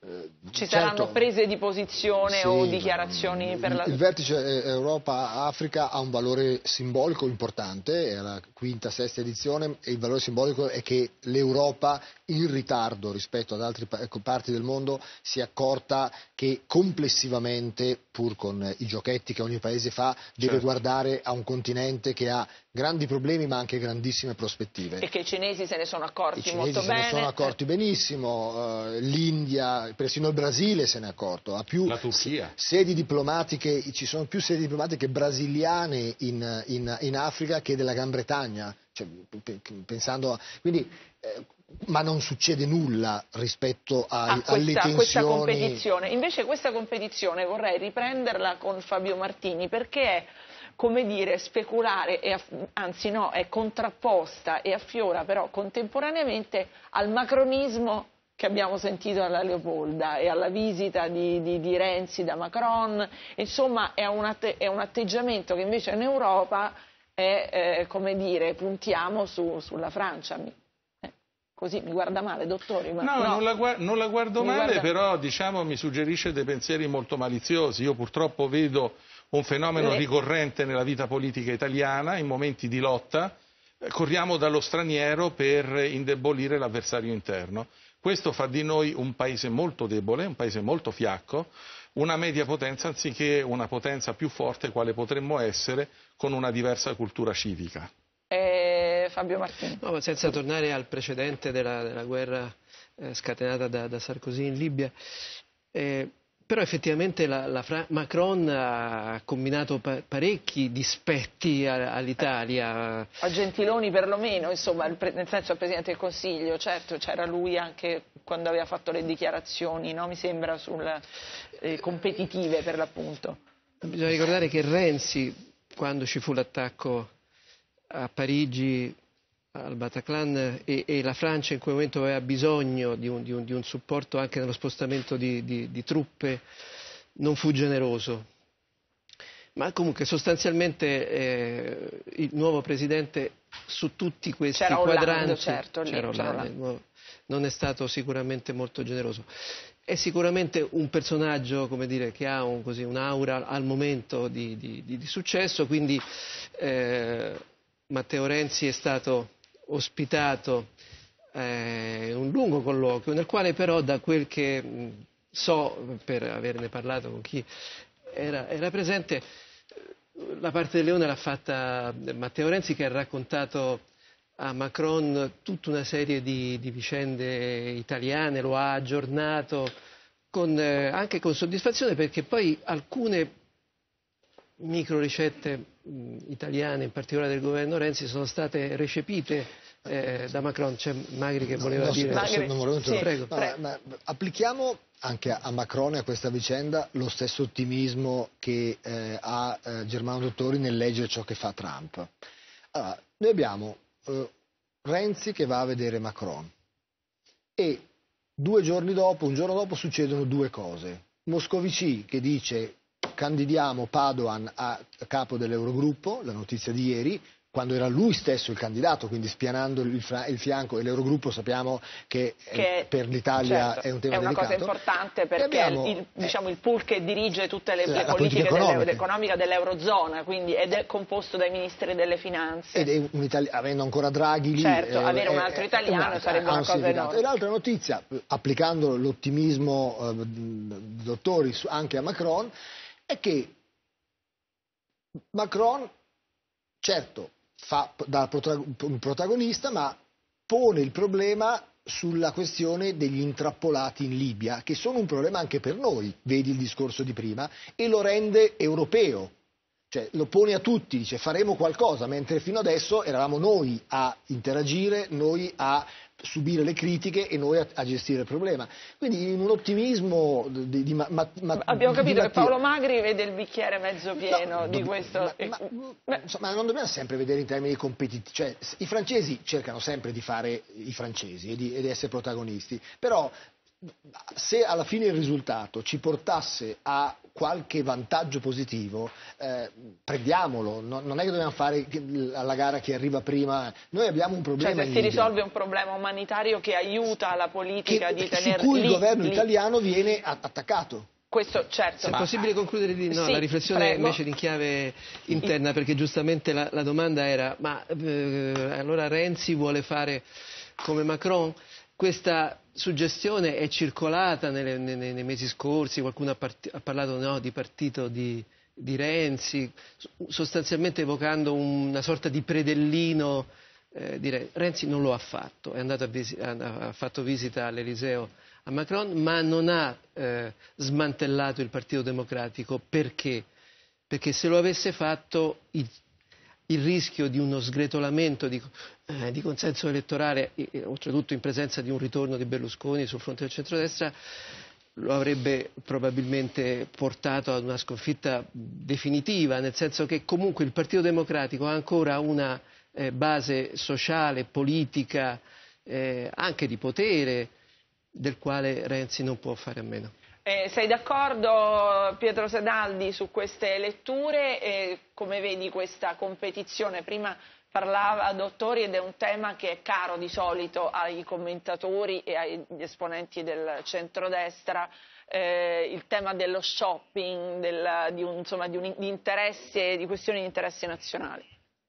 ci certo, saranno prese di posizione sì, o dichiarazioni per la... Il vertice Europa-Africa ha un valore simbolico importante, è la quinta, sesta edizione, e il valore simbolico è che l'Europa, in ritardo rispetto ad altre parti del mondo, si è accorta che complessivamente, pur con i giochetti che ogni paese fa, deve certo. guardare a un continente che ha grandi problemi ma anche grandissime prospettive. E che i cinesi se ne sono accorti molto bene. I cinesi se ne sono accorti benissimo, uh, l'India, persino il Brasile se ne è accorto. Ha più La Turchia. sedi diplomatiche, ci sono più sedi diplomatiche brasiliane in, in, in Africa che della Gran Bretagna. Cioè, pensando a, quindi, eh, ma non succede nulla rispetto a, a questa, alle tensioni. questa competizione. Invece questa competizione vorrei riprenderla con Fabio Martini, perché è, come dire, speculare, e anzi no, è contrapposta e affiora però contemporaneamente al macronismo che abbiamo sentito alla Leopolda e alla visita di, di, di Renzi da Macron. Insomma è un, atte, è un atteggiamento che invece in Europa è, eh, come dire, puntiamo su, sulla Francia. Eh, così mi guarda male, dottori? Ma no, no, non la, non la guardo mi male, guarda... però diciamo mi suggerisce dei pensieri molto maliziosi. Io purtroppo vedo un fenomeno eh. ricorrente nella vita politica italiana. In momenti di lotta eh, corriamo dallo straniero per indebolire l'avversario interno. Questo fa di noi un paese molto debole, un paese molto fiacco, una media potenza anziché una potenza più forte quale potremmo essere con una diversa cultura civica. Eh, Fabio Martini. No, ma senza tornare al precedente della, della guerra eh, scatenata da, da Sarkozy in Libia, eh, però effettivamente la, la Fra- Macron ha combinato pa- parecchi dispetti a, all'Italia. A Gentiloni perlomeno, insomma, il pre- nel senso al Presidente del Consiglio, certo, c'era lui anche quando aveva fatto le dichiarazioni, no? Mi sembra, sul, eh, competitive per l'appunto. Bisogna ricordare che Renzi, quando ci fu l'attacco a Parigi, al Bataclan, e, e la Francia in quel momento aveva bisogno di un, di un, di un supporto anche nello spostamento di, di, di truppe, non fu generoso. Ma comunque sostanzialmente eh, il nuovo Presidente su tutti questi c'era quadranti Hollande, certo, lì, c'era c'era Hollande, Hollande. non è stato sicuramente molto generoso. È sicuramente un personaggio, come dire, che ha un, così, un'aura al momento di, di, di, di successo, quindi eh, Matteo Renzi è stato ospitato eh, un lungo colloquio nel quale però, da quel che mh, so per averne parlato con chi era, era presente, la parte del leone l'ha fatta Matteo Renzi, che ha raccontato a Macron tutta una serie di, di vicende italiane, lo ha aggiornato con, eh, anche con soddisfazione, perché poi alcune micro ricette mh, italiane, in particolare del governo Renzi, sono state recepite eh, da Macron. C'è Magri che voleva no, dire... No, non volevo sì, prego. Ma, ma, applichiamo anche a Macron e a questa vicenda lo stesso ottimismo che eh, ha eh, Germano Dottori nel leggere ciò che fa Trump. Allora, noi abbiamo eh, Renzi che va a vedere Macron e due giorni dopo, un giorno dopo succedono due cose. Moscovici che dice candidiamo Padoan a capo dell'Eurogruppo, la notizia di ieri, quando era lui stesso il candidato, quindi spianando il, il fianco, e l'Eurogruppo sappiamo che, che per l'Italia certo, è un tema è una delicato. Cosa importante perché abbiamo, il, diciamo, il pool che dirige tutte le, le politiche politiche economiche dell'Eurozona, quindi ed è composto dai ministri delle finanze. Ed è un Itali- avendo ancora Draghi lì, certo, eh, avere un altro italiano eh, sarebbe una cosa enorme. E l'altra notizia, applicando l'ottimismo eh, dottori anche a Macron, è che Macron, certo, fa da protagonista, ma pone il problema sulla questione degli intrappolati in Libia, che sono un problema anche per noi, vedi il discorso di prima, e lo rende europeo. Cioè, lo pone a tutti, dice faremo qualcosa, mentre fino adesso eravamo noi a interagire, noi a subire le critiche e noi a, a gestire il problema. Quindi in un ottimismo di, di, ma, ma, abbiamo di, capito di che Paolo Magri vede il bicchiere mezzo pieno no, di do, questo. Ma, ma, ma, insomma, non dobbiamo sempre vedere in termini competitivi. Cioè, i francesi cercano sempre di fare i francesi e di, e di essere protagonisti, però se alla fine il risultato ci portasse a qualche vantaggio positivo, eh, prendiamolo, no, non è che dobbiamo fare alla gara chi arriva prima. Noi abbiamo un problema, cioè se si risolve un problema umanitario che aiuta la politica che, di tenere su cui lì, il governo lì. italiano viene attaccato. Questo certo. Se è possibile concludere di, no, sì, la riflessione prego. invece in chiave interna, perché giustamente la, la domanda era ma eh, allora Renzi vuole fare come Macron? Questa suggestione è circolata nelle, nei, nei mesi scorsi, qualcuno ha, part- ha parlato no, di partito di, di Renzi, sostanzialmente evocando una sorta di predellino. Eh, dire, Renzi non lo ha fatto, è andato a visi- ha fatto visita all'Eliseo a Macron, ma non ha eh, smantellato il Partito Democratico. Perché? Perché se lo avesse fatto il, il rischio di uno sgretolamento di, eh, di consenso elettorale, eh, oltretutto in presenza di un ritorno di Berlusconi sul fronte del centrodestra, lo avrebbe probabilmente portato ad una sconfitta definitiva, nel senso che comunque il Partito Democratico ha ancora una eh, base sociale, politica, eh, anche di potere, del quale Renzi non può fare a meno. Eh, sei d'accordo, Pietro Sedaldi, su queste letture? E come vedi questa competizione? Prima parlava Dottori ed è un tema che è caro di solito ai commentatori e agli esponenti del centrodestra, eh, il tema dello shopping, del, di, un, insomma, di, un, di, interesse, di questioni di interesse nazionali.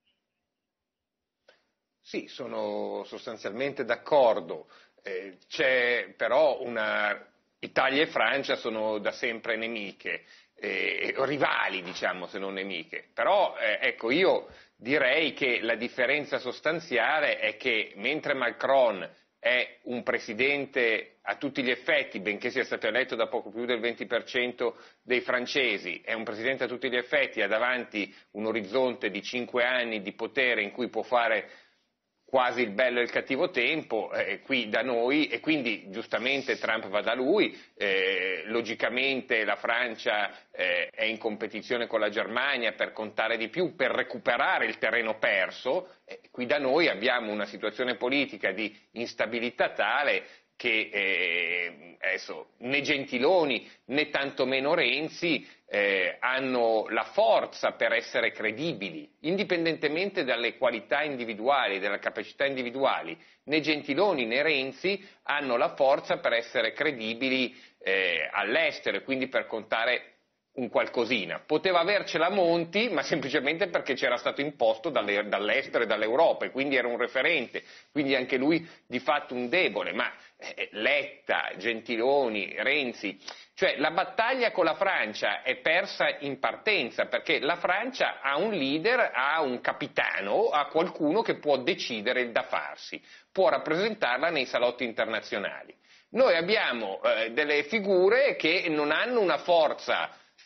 Sì, sono sostanzialmente d'accordo. Eh, c'è però una... Italia e Francia sono da sempre nemiche, eh, rivali diciamo se non nemiche, però eh, ecco io direi che la differenza sostanziale è che mentre Macron è un presidente a tutti gli effetti, benché sia stato eletto da poco più del venti per cento dei francesi, è un presidente a tutti gli effetti, ha davanti un orizzonte di cinque anni di potere in cui può fare quasi il bello e il cattivo tempo eh, qui da noi, e quindi giustamente Trump va da lui, eh, logicamente la Francia eh, è in competizione con la Germania per contare di più, per recuperare il terreno perso, eh, qui da noi abbiamo una situazione politica di instabilità tale che eh, adesso, né Gentiloni né tantomeno Renzi eh, hanno la forza per essere credibili, indipendentemente dalle qualità individuali, dalle capacità individuali. Né Gentiloni né Renzi hanno la forza per essere credibili eh, all'estero e quindi per contare un qualcosina. Poteva avercela Monti, ma semplicemente perché c'era stato imposto dalle, dall'estero e dall'Europa e quindi era un referente, quindi anche lui di fatto un debole, ma eh, Letta, Gentiloni, Renzi, cioè la battaglia con la Francia è persa in partenza perché la Francia ha un leader, ha un capitano, ha qualcuno che può decidere il da farsi, può rappresentarla nei salotti internazionali. Noi abbiamo eh, delle figure che non hanno una forza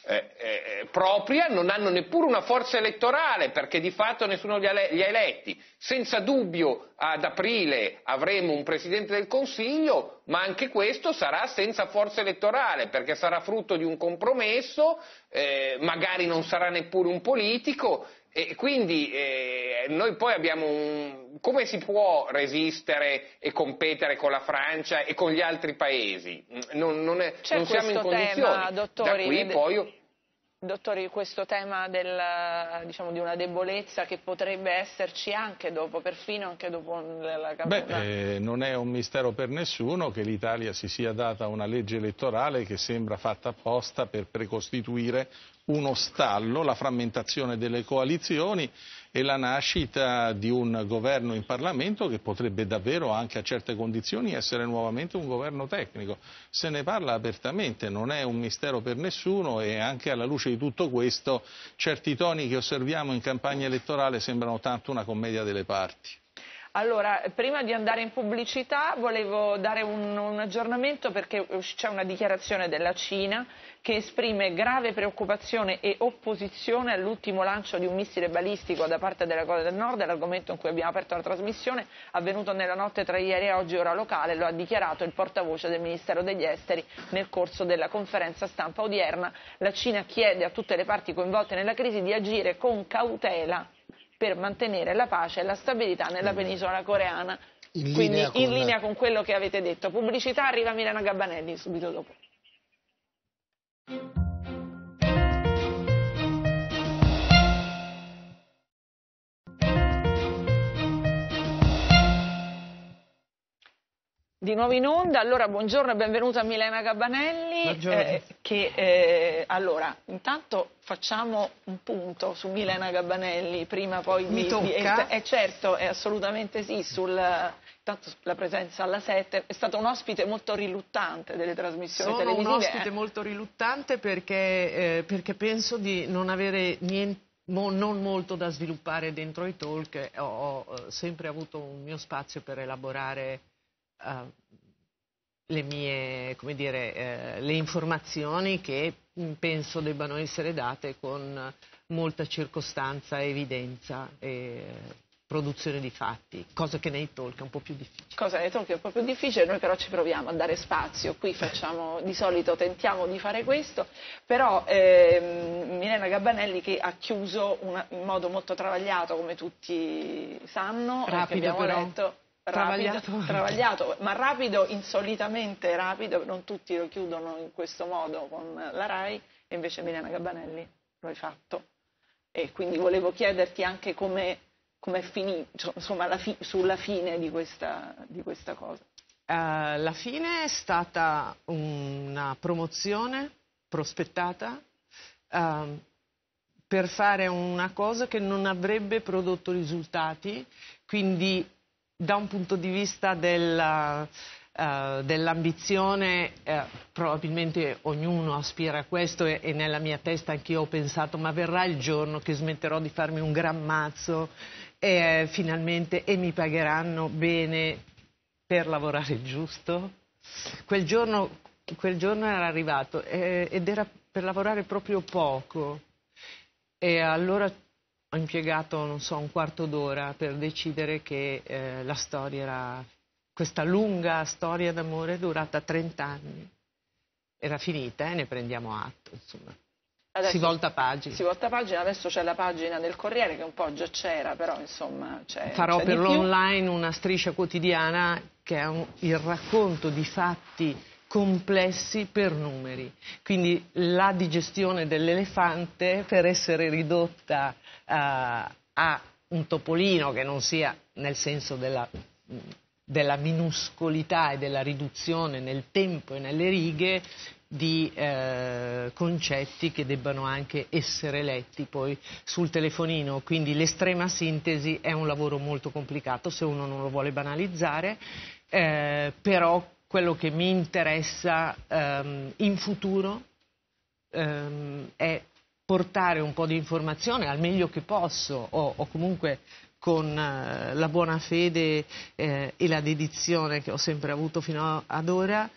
eh, eh, propria, non hanno neppure una forza elettorale perché di fatto nessuno li ha, li ha eletti. Senza dubbio ad aprile avremo un Presidente del Consiglio, ma anche questo sarà senza forza elettorale perché sarà frutto di un compromesso, eh, magari non sarà neppure un politico. E quindi eh, noi poi abbiamo un... come si può resistere e competere con la Francia e con gli altri paesi? Non, non, è, non siamo in condizioni. Tema, dottori, da qui vede... poi... Dottori, questo tema del, diciamo, di una debolezza che potrebbe esserci anche dopo, perfino anche dopo la campagna. Beh, eh, non è un mistero per nessuno che l'Italia si sia data una legge elettorale che sembra fatta apposta per precostituire uno stallo, la frammentazione delle coalizioni e la nascita di un governo in Parlamento che potrebbe davvero, anche a certe condizioni, essere nuovamente un governo tecnico. Se ne parla apertamente, non è un mistero per nessuno e anche alla luce di tutto questo certi toni che osserviamo in campagna elettorale sembrano tanto una commedia delle parti. Allora, prima di andare in pubblicità volevo dare un, un aggiornamento perché c'è una dichiarazione della Cina che esprime grave preoccupazione e opposizione all'ultimo lancio di un missile balistico da parte della Corea del Nord, l'argomento in cui abbiamo aperto la trasmissione, avvenuto nella notte tra ieri e oggi ora locale, lo ha dichiarato il portavoce del Ministero degli Esteri nel corso della conferenza stampa odierna. La Cina chiede a tutte le parti coinvolte nella crisi di agire con cautela per mantenere la pace e la stabilità nella penisola coreana. In Quindi linea con... in linea con quello che avete detto. Pubblicità, arriva Milena Gabbanelli subito dopo. Di nuovo in onda, allora buongiorno e benvenuta a Milena Gabbanelli. Eh, che, eh, allora, intanto facciamo un punto su Milena Gabbanelli, prima poi Mi di... tocca? di eh, certo, è assolutamente sì, sul, intanto la presenza alla sette, è stato un ospite molto riluttante delle trasmissioni Sono televisive. un ospite molto riluttante perché, eh, perché penso di non avere niente, mo, non molto da sviluppare dentro i talk, ho, ho sempre avuto un mio spazio per elaborare Uh, le mie, come dire, eh, le informazioni che penso debbano essere date con molta circostanza, evidenza e produzione di fatti, cosa che nei talk è un po' più difficile. Cosa nei talk è un po' più difficile, noi però ci proviamo a dare spazio, qui facciamo, di solito tentiamo di fare questo, però ehm, Milena Gabbanelli che ha chiuso una, in modo molto travagliato, come tutti sanno, Rapido, che abbiamo però. letto. Rapido, travagliato. travagliato, ma rapido, insolitamente rapido, non tutti lo chiudono in questo modo con la RAI, e invece Milena Gabbanelli lo hai fatto. E quindi volevo chiederti anche come è finito, insomma, la fi, sulla fine di questa, di questa cosa. Uh, la fine è stata una promozione prospettata uh, per fare una cosa che non avrebbe prodotto risultati, quindi da un punto di vista della, uh, dell'ambizione, uh, probabilmente ognuno aspira a questo e, e nella mia testa anch'io ho pensato ma verrà il giorno che smetterò di farmi un gran mazzo e, finalmente, e mi pagheranno bene per lavorare il giusto. Quel giorno, quel giorno era arrivato eh, ed era per lavorare proprio poco e allora ho impiegato, non so, un quarto d'ora per decidere che eh, la storia era, questa lunga storia d'amore durata trent'anni, era finita e ne prendiamo atto, insomma. Adesso si volta pagina. Si volta pagina, adesso c'è la pagina del Corriere che un po' già c'era, però insomma c'è. Farò c'è per di più. l'online una striscia quotidiana che è un, il racconto di fatti complessi per numeri, quindi la digestione dell'elefante per essere ridotta uh, a un topolino che non sia nel senso della, della minuscolità e della riduzione nel tempo e nelle righe di eh, concetti che debbano anche essere letti poi sul telefonino, quindi l'estrema sintesi è un lavoro molto complicato se uno non lo vuole banalizzare, eh, però quello che mi interessa ehm, in futuro ehm, è portare un po' di informazione al meglio che posso o, o comunque con eh, la buona fede eh, e la dedizione che ho sempre avuto fino ad ora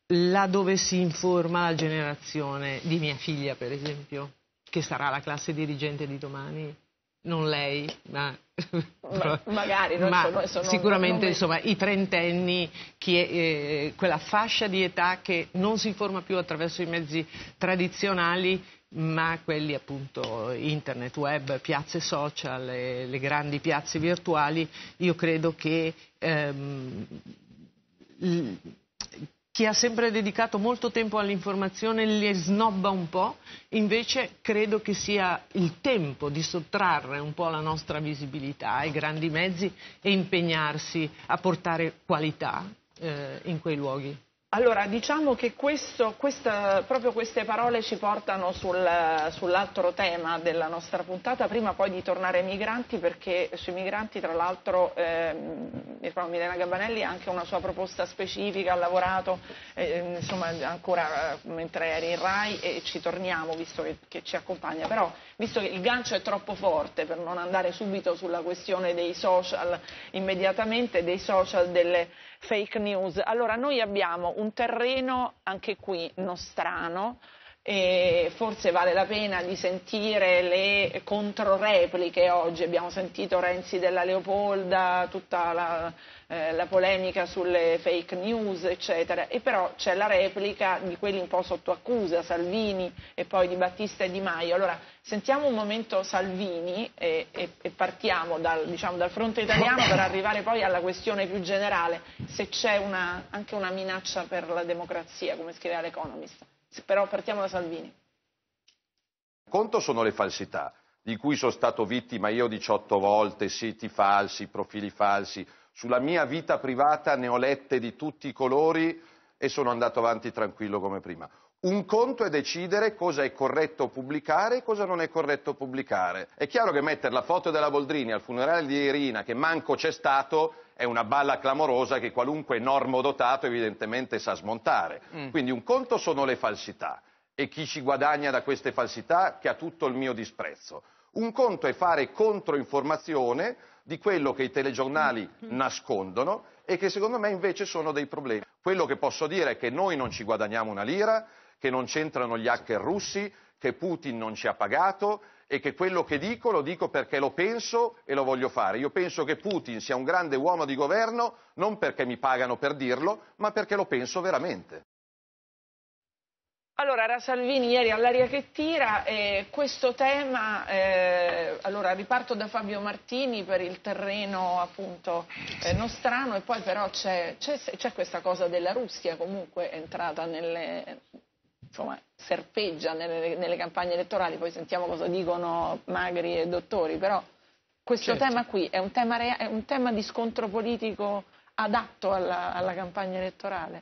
là dove si informa la generazione di mia figlia, per esempio, che sarà la classe dirigente di domani. Non lei, ma, ma magari non ma sono, sono, sicuramente non... insomma, i trentenni, chi è, eh, quella fascia di età che non si forma più attraverso i mezzi tradizionali, ma quelli appunto internet, web, piazze social, le, le grandi piazze virtuali. Io credo che ehm, l, chi ha sempre dedicato molto tempo all'informazione le snobba un po', invece credo che sia il tempo di sottrarre un po' la nostra visibilità ai grandi mezzi e impegnarsi a portare qualità eh, in quei luoghi. Allora, diciamo che questo, questa, proprio queste parole ci portano sul, sull'altro tema della nostra puntata, prima poi di tornare ai migranti, perché sui migranti tra l'altro eh, Milena Gabanelli ha anche una sua proposta specifica, ha lavorato eh, insomma ancora eh, mentre eri in Rai, e ci torniamo visto che, che ci accompagna, però visto che il gancio è troppo forte per non andare subito sulla questione dei social immediatamente, dei social, delle fake news. Allora noi abbiamo un terreno anche qui nostrano, e forse vale la pena di sentire le controrepliche oggi. Abbiamo sentito Renzi della Leopolda, tutta la, eh, la polemica sulle fake news eccetera, e però c'è la replica di quelli un po' sotto accusa, Salvini e poi Di Battista e Di Maio. Allora sentiamo un momento Salvini e, e, e partiamo dal, diciamo, dal fronte italiano per arrivare poi alla questione più generale, se c'è una, anche una minaccia per la democrazia, come scrive l'Economist. Però partiamo da Salvini. Il conto sono le falsità, di cui sono stato vittima io diciotto volte, siti falsi, profili falsi. Sulla mia vita privata ne ho lette di tutti i colori e sono andato avanti tranquillo come prima. Un conto è decidere cosa è corretto pubblicare e cosa non è corretto pubblicare. È chiaro che mettere la foto della Boldrini al funerale di Irina, che manco c'è stato, è una balla clamorosa che qualunque normodotato evidentemente sa smontare. Mm. Quindi un conto sono le falsità e chi ci guadagna da queste falsità che ha tutto il mio disprezzo. Un conto è fare controinformazione di quello che i telegiornali nascondono e che secondo me invece sono dei problemi. Quello che posso dire è che noi non ci guadagniamo una lira, che non c'entrano gli hacker russi, che Putin non ci ha pagato e che quello che dico lo dico perché lo penso e lo voglio fare. Io penso che Putin sia un grande uomo di governo non perché mi pagano per dirlo, ma perché lo penso veramente. Allora, era Salvini ieri all'Aria che tira, e questo tema, eh, allora riparto da Fabio Martini per il terreno appunto eh, nostrano, e poi però c'è questa cosa della Russia comunque entrata nelle, insomma, serpeggia nelle, nelle campagne elettorali, poi sentiamo cosa dicono Magri e Dottori, però questo certo. tema qui è un tema, è un tema di scontro politico adatto alla, alla campagna elettorale?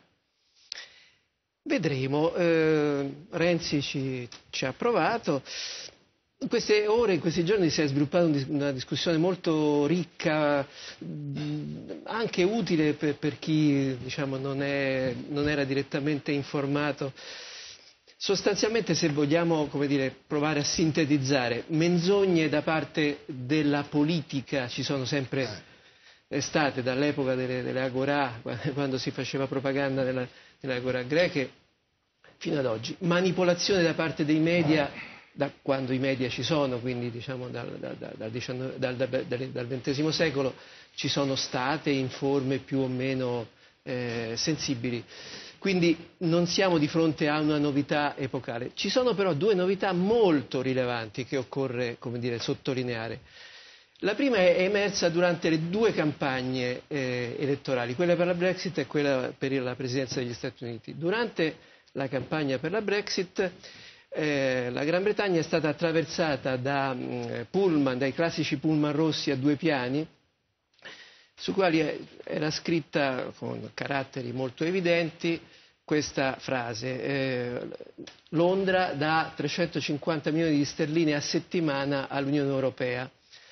Vedremo, eh, Renzi ci, ci ha provato. In queste ore, in questi giorni si è sviluppata una discussione molto ricca, anche utile per, per chi diciamo, non, è, non era direttamente informato. Sostanzialmente, se vogliamo come dire, provare a sintetizzare, menzogne da parte della politica ci sono sempre state, dall'epoca delle, delle agorà, quando si faceva propaganda della, delle agorà greche, fino ad oggi. Manipolazione da parte dei media, da quando i media ci sono, quindi diciamo dal, dal, dal, dal, dal, dal ventesimo secolo, ci sono state in forme più o meno eh, sensibili. Quindi non siamo di fronte a una novità epocale. Ci sono però due novità molto rilevanti che occorre, come dire, sottolineare. La prima è emersa durante le due campagne eh, elettorali, quella per la Brexit e quella per la presidenza degli Stati Uniti. Durante la campagna per la Brexit eh, la Gran Bretagna è stata attraversata da mh, pullman, dai classici pullman rossi a due piani, su quali era scritta con caratteri molto evidenti questa frase: eh, Londra dà trecentocinquanta milioni di sterline a settimana all'Unione Europea.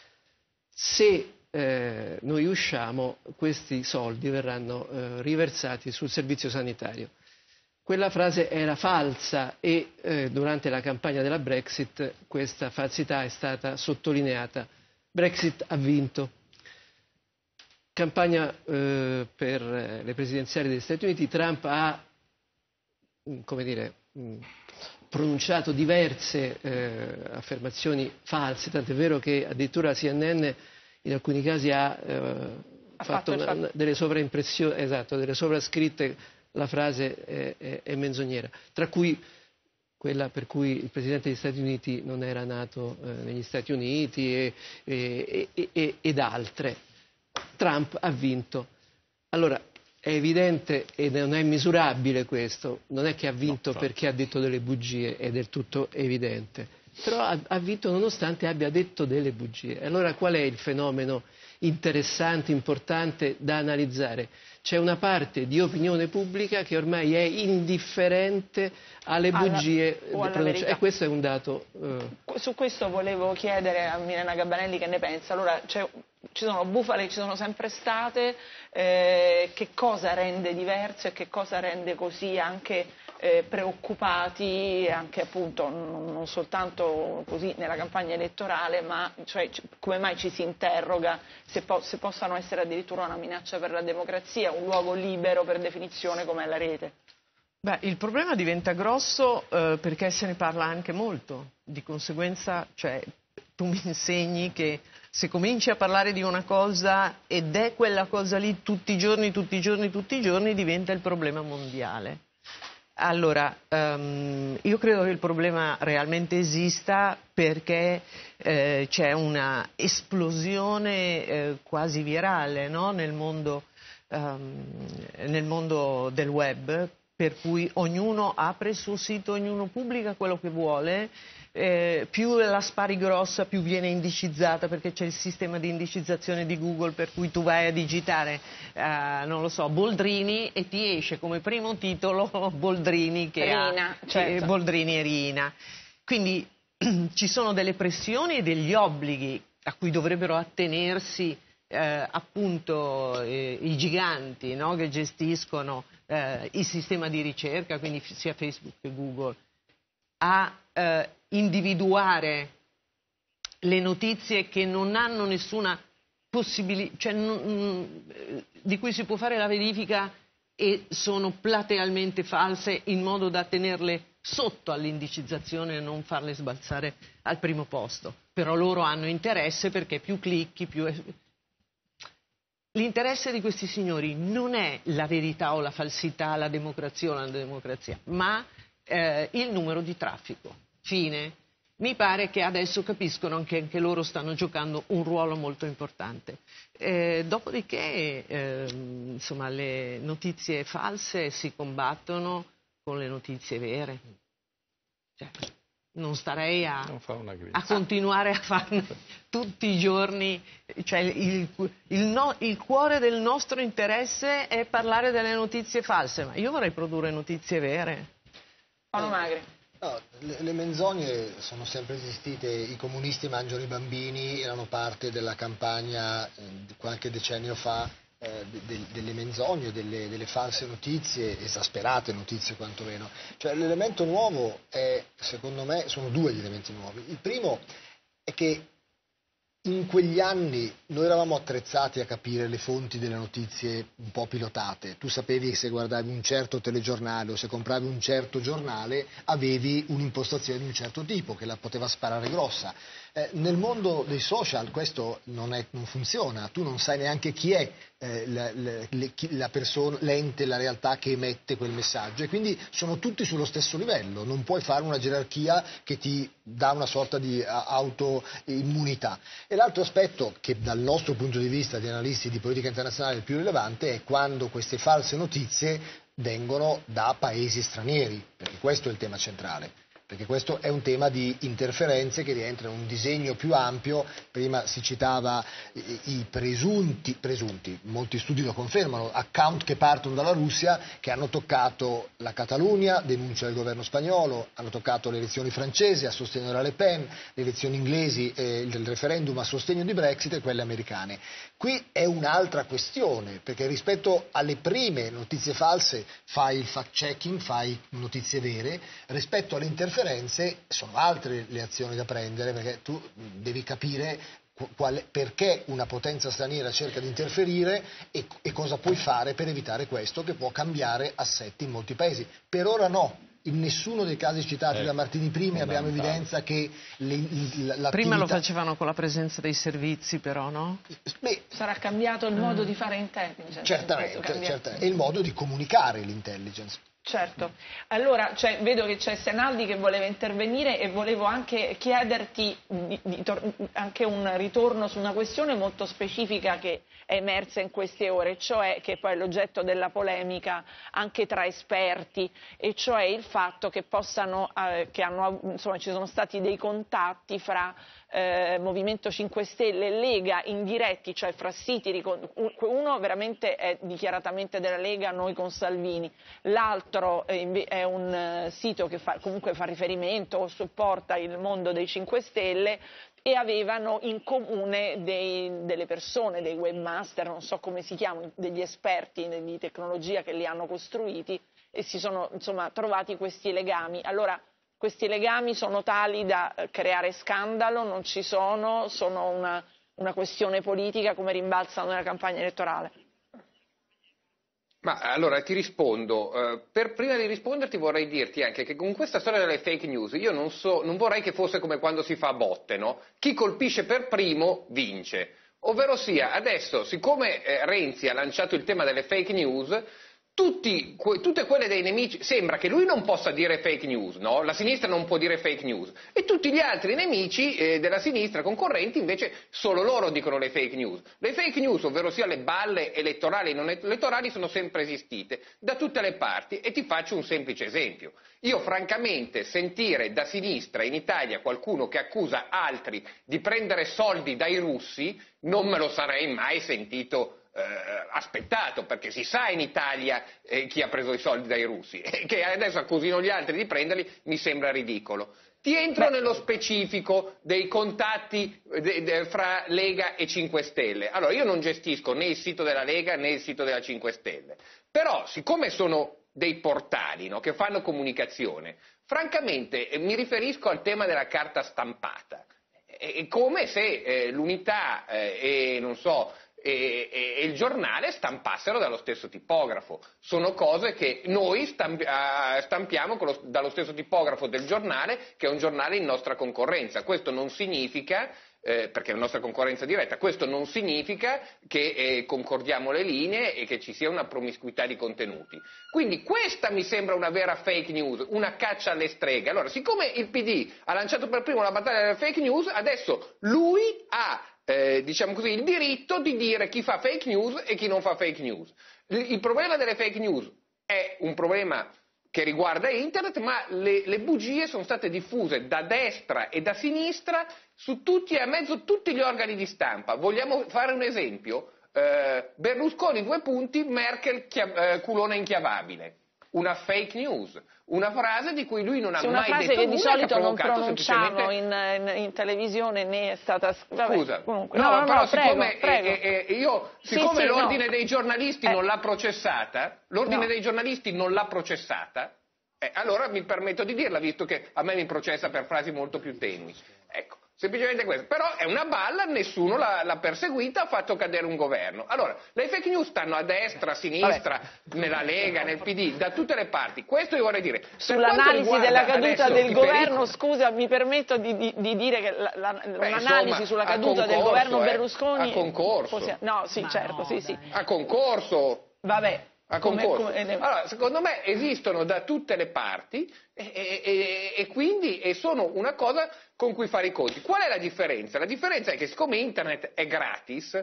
Se eh, noi usciamo, questi soldi verranno eh, riversati sul servizio sanitario. Quella frase era falsa e eh, durante la campagna della Brexit questa falsità è stata sottolineata. Brexit ha vinto. Campagna eh, per le presidenziali degli Stati Uniti, Trump ha come dire, pronunciato diverse eh, affermazioni false, tant'è vero che addirittura C N N in alcuni casi ha, eh, ha fatto, fatto una, delle sovraimpressioni, esatto, delle sovrascritte, la frase è, è, è menzognera, tra cui quella per cui il Presidente degli Stati Uniti non era nato eh, negli Stati Uniti e, e, e, e, ed altre. Trump ha vinto. Allora, è evidente e non è misurabile questo, non è che ha vinto no, perché ha detto delle bugie, è del tutto evidente, però ha, ha vinto nonostante abbia detto delle bugie. Allora qual è il fenomeno interessante, importante da analizzare? C'è una parte di opinione pubblica che ormai è indifferente alle alla, bugie e questo è un dato. Uh... Su questo volevo chiedere a Milena Gabanelli che ne pensa. Allora, c'è, ci sono bufale, ci sono sempre state, eh, che cosa rende diverso e che cosa rende così anche eh, preoccupati, anche appunto non, non soltanto così nella campagna elettorale, ma cioè, come mai ci si interroga se, po se possano essere addirittura una minaccia per la democrazia, un luogo libero per definizione come è la rete? Beh, il problema diventa grosso eh, perché se ne parla anche molto, di conseguenza, cioè, tu mi insegni che se cominci a parlare di una cosa ed è quella cosa lì tutti i giorni, tutti i giorni, tutti i giorni, diventa il problema mondiale. Allora, um, io credo che il problema realmente esista perché eh, c'è una esplosione eh, quasi virale, no? nel mondo, um, nel mondo del web, per cui ognuno apre il suo sito, ognuno pubblica quello che vuole, eh, più la spari grossa più viene indicizzata perché c'è il sistema di indicizzazione di Google per cui tu vai a digitare, eh, non lo so, Boldrini e ti esce come primo titolo Boldrini, che Rina, ha, certo. Boldrini e Rina. Quindi ci sono delle pressioni e degli obblighi a cui dovrebbero attenersi eh, appunto eh, i giganti, no? che gestiscono eh, il sistema di ricerca, quindi sia Facebook che Google, a eh, individuare le notizie che non hanno nessuna possibilità, cioè non, di cui si può fare la verifica e sono platealmente false, in modo da tenerle sotto all'indicizzazione e non farle sbalzare al primo posto. Però loro hanno interesse perché più clicchi, più... L'interesse di questi signori non è la verità o la falsità, la democrazia o la democrazia, ma eh, il numero di traffico. Fine. Mi pare che adesso capiscono che anche loro stanno giocando un ruolo molto importante. Eh, dopodiché, eh, insomma, le notizie false si combattono con le notizie vere. Cioè, non starei a, a continuare a farne tutti i giorni. Cioè, il, il, no, il cuore del nostro interesse è parlare delle notizie false, ma io vorrei produrre notizie vere. Paolo Magri. No, le, le menzogne sono sempre esistite, i comunisti mangiano i bambini, erano parte della campagna eh, qualche decennio fa eh, de, de, delle menzogne, delle, delle false notizie, esasperate notizie quantomeno. Cioè l'elemento nuovo è, secondo me, sono due gli elementi nuovi. Il primo è che in quegli anni noi eravamo attrezzati a capire le fonti delle notizie un po' pilotate. Tu sapevi che se guardavi un certo telegiornale o se compravi un certo giornale avevi un'impostazione di un certo tipo che la poteva sparare grossa. Eh, nel mondo dei social questo non, è, non funziona, tu non sai neanche chi è eh, la, la, la persona, l'ente, la realtà che emette quel messaggio e quindi sono tutti sullo stesso livello, non puoi fare una gerarchia che ti dà una sorta di autoimmunità. E l'altro aspetto che dal nostro punto di vista di analisti di politica internazionale è il più rilevante è quando queste false notizie vengono da paesi stranieri, perché questo è il tema centrale. Perché questo è un tema di interferenze che rientra in un disegno più ampio. Prima si citava i, i presunti, presunti, molti studi lo confermano, account che partono dalla Russia, che hanno toccato la Catalogna, denuncia del governo spagnolo, hanno toccato le elezioni francesi a sostegno della Le Pen, le elezioni inglesi e il referendum a sostegno di Brexit e quelle americane. Qui è un'altra questione, perché rispetto alle prime notizie false fai il fact-checking, fai notizie vere, rispetto alle interferenze sono altre le azioni da prendere, perché tu devi capire qual, perché una potenza straniera cerca di interferire e, e cosa puoi fare per evitare questo, che può cambiare assetti in molti paesi. Per ora no. In nessuno dei casi citati eh, da Martini prima abbiamo evidenza che l'attività... Prima lo facevano con la presenza dei servizi, però, no? Beh, sarà cambiato il modo mm. di fare intelligence. Certamente, certamente, e il modo di comunicare l'intelligence. Certo, allora cioè, vedo che c'è Senaldi che voleva intervenire e volevo anche chiederti di, di, anche un ritorno su una questione molto specifica che è emersa in queste ore, cioè che poi è l'oggetto della polemica anche tra esperti, e cioè il fatto che possano, eh, che hanno, insomma, ci sono stati dei contatti fra eh, Movimento cinque Stelle e Lega indiretti, cioè fra siti, uno veramente è dichiaratamente della Lega, noi con Salvini, l'altro è un sito che fa, comunque fa riferimento o supporta il mondo dei cinque Stelle, e avevano in comune dei, delle persone, dei webmaster, non so come si chiamano, degli esperti di tecnologia che li hanno costruiti, e si sono insomma trovati questi legami. Allora, questi legami sono tali da creare scandalo, non ci sono, sono una, una questione politica, come rimbalzano nella campagna elettorale? Ma allora ti rispondo, uh, per prima di risponderti vorrei dirti anche che con questa storia delle fake news io non, so, non vorrei che fosse come quando si fa a botte, no? Chi colpisce per primo vince, ovvero sia adesso siccome eh, Renzi ha lanciato il tema delle fake news, Tutti, que, tutte quelle dei nemici, sembra che lui non possa dire fake news, no? La sinistra non può dire fake news, e tutti gli altri nemici eh, della sinistra concorrenti invece solo loro dicono le fake news. Le fake news, ovvero sia le balle elettorali e non elettorali, sono sempre esistite da tutte le parti, e ti faccio un semplice esempio. Io francamente sentire da sinistra in Italia qualcuno che accusa altri di prendere soldi dai russi non me lo sarei mai sentito Eh, aspettato, perché si sa in Italia eh, chi ha preso i soldi dai russi, e che adesso accusino gli altri di prenderli mi sembra ridicolo. Ti entro Beh. nello specifico dei contatti de, de, fra Lega e cinque Stelle. Allora, io non gestisco né il sito della Lega né il sito della cinque Stelle, però siccome sono dei portali, no, che fanno comunicazione, francamente eh, mi riferisco al tema della carta stampata. È come se eh, l'Unità eh, e non so E, e, e il giornale stampassero dallo stesso tipografo. Sono cose che noi stampi, uh, stampiamo con lo, dallo stesso tipografo del giornale, che è un giornale in nostra concorrenza. Questo non significa, eh, perché è la nostra concorrenza diretta, questo non significa che eh, concordiamo le linee e che ci sia una promiscuità di contenuti. Quindi questa mi sembra una vera fake news, una caccia alle streghe. Allora, siccome il P D ha lanciato per primo la battaglia delle fake news, adesso lui ha Eh, diciamo così, il diritto di dire chi fa fake news e chi non fa fake news. Il, il problema delle fake news è un problema che riguarda internet, ma le, le bugie sono state diffuse da destra e da sinistra su tutti e a mezzo tutti gli organi di stampa. Vogliamo fare un esempio? Eh, Berlusconi due punti, Merkel chia, eh, culone inchiavabile. Una fake news, una frase di cui lui non ha sì, mai detto nulla. Una frase che di solito non pronunciamo semplicemente... in, in, in televisione, né è stata... Vabbè, Scusa, comunque. no, no, no, però no, siccome, prego, eh, prego. Eh, io, siccome sì, sì, l'ordine no. dei giornalisti eh. non l'ha processata, l'ordine no. dei giornalisti non l'ha processata, eh, allora mi permetto di dirla, visto che a me mi processa per frasi molto più tenui. Ecco. Semplicemente questo, però è una balla, nessuno l'ha, l'ha perseguita, ha fatto cadere un governo. Allora, le fake news stanno a destra, a sinistra, Vabbè. nella Lega, nel P D, da tutte le parti. Questo io vorrei dire. Sull'analisi della caduta del governo, pericoli... scusa, mi permetto di, di, di dire che la, la, Beh, un'analisi insomma, sulla caduta concorso, del governo eh, Berlusconi... A concorso. Possiamo... No, sì, Ma certo, no, sì, sì. A concorso. Vabbè. A concorso. Come, come... Allora, secondo me esistono da tutte le parti e, e, e, e quindi e sono una cosa con cui fare i conti. Qual è la differenza? La differenza è che siccome internet è gratis,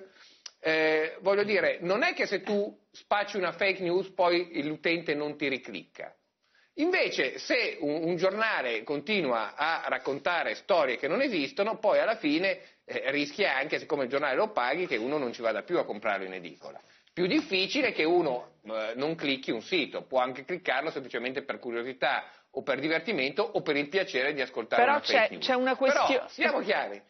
eh, voglio dire, non è che se tu spacci una fake news poi l'utente non ti riclicca. Invece se un, un giornale continua a raccontare storie che non esistono, poi alla fine eh, rischia anche, siccome il giornale lo paghi, che uno non ci vada più a comprarlo in edicola. Più difficile che uno eh, non clicchi un sito, può anche cliccarlo semplicemente per curiosità o per divertimento o per il piacere di ascoltare però una fake c'è, news. C'è una questione... Però siamo chiari.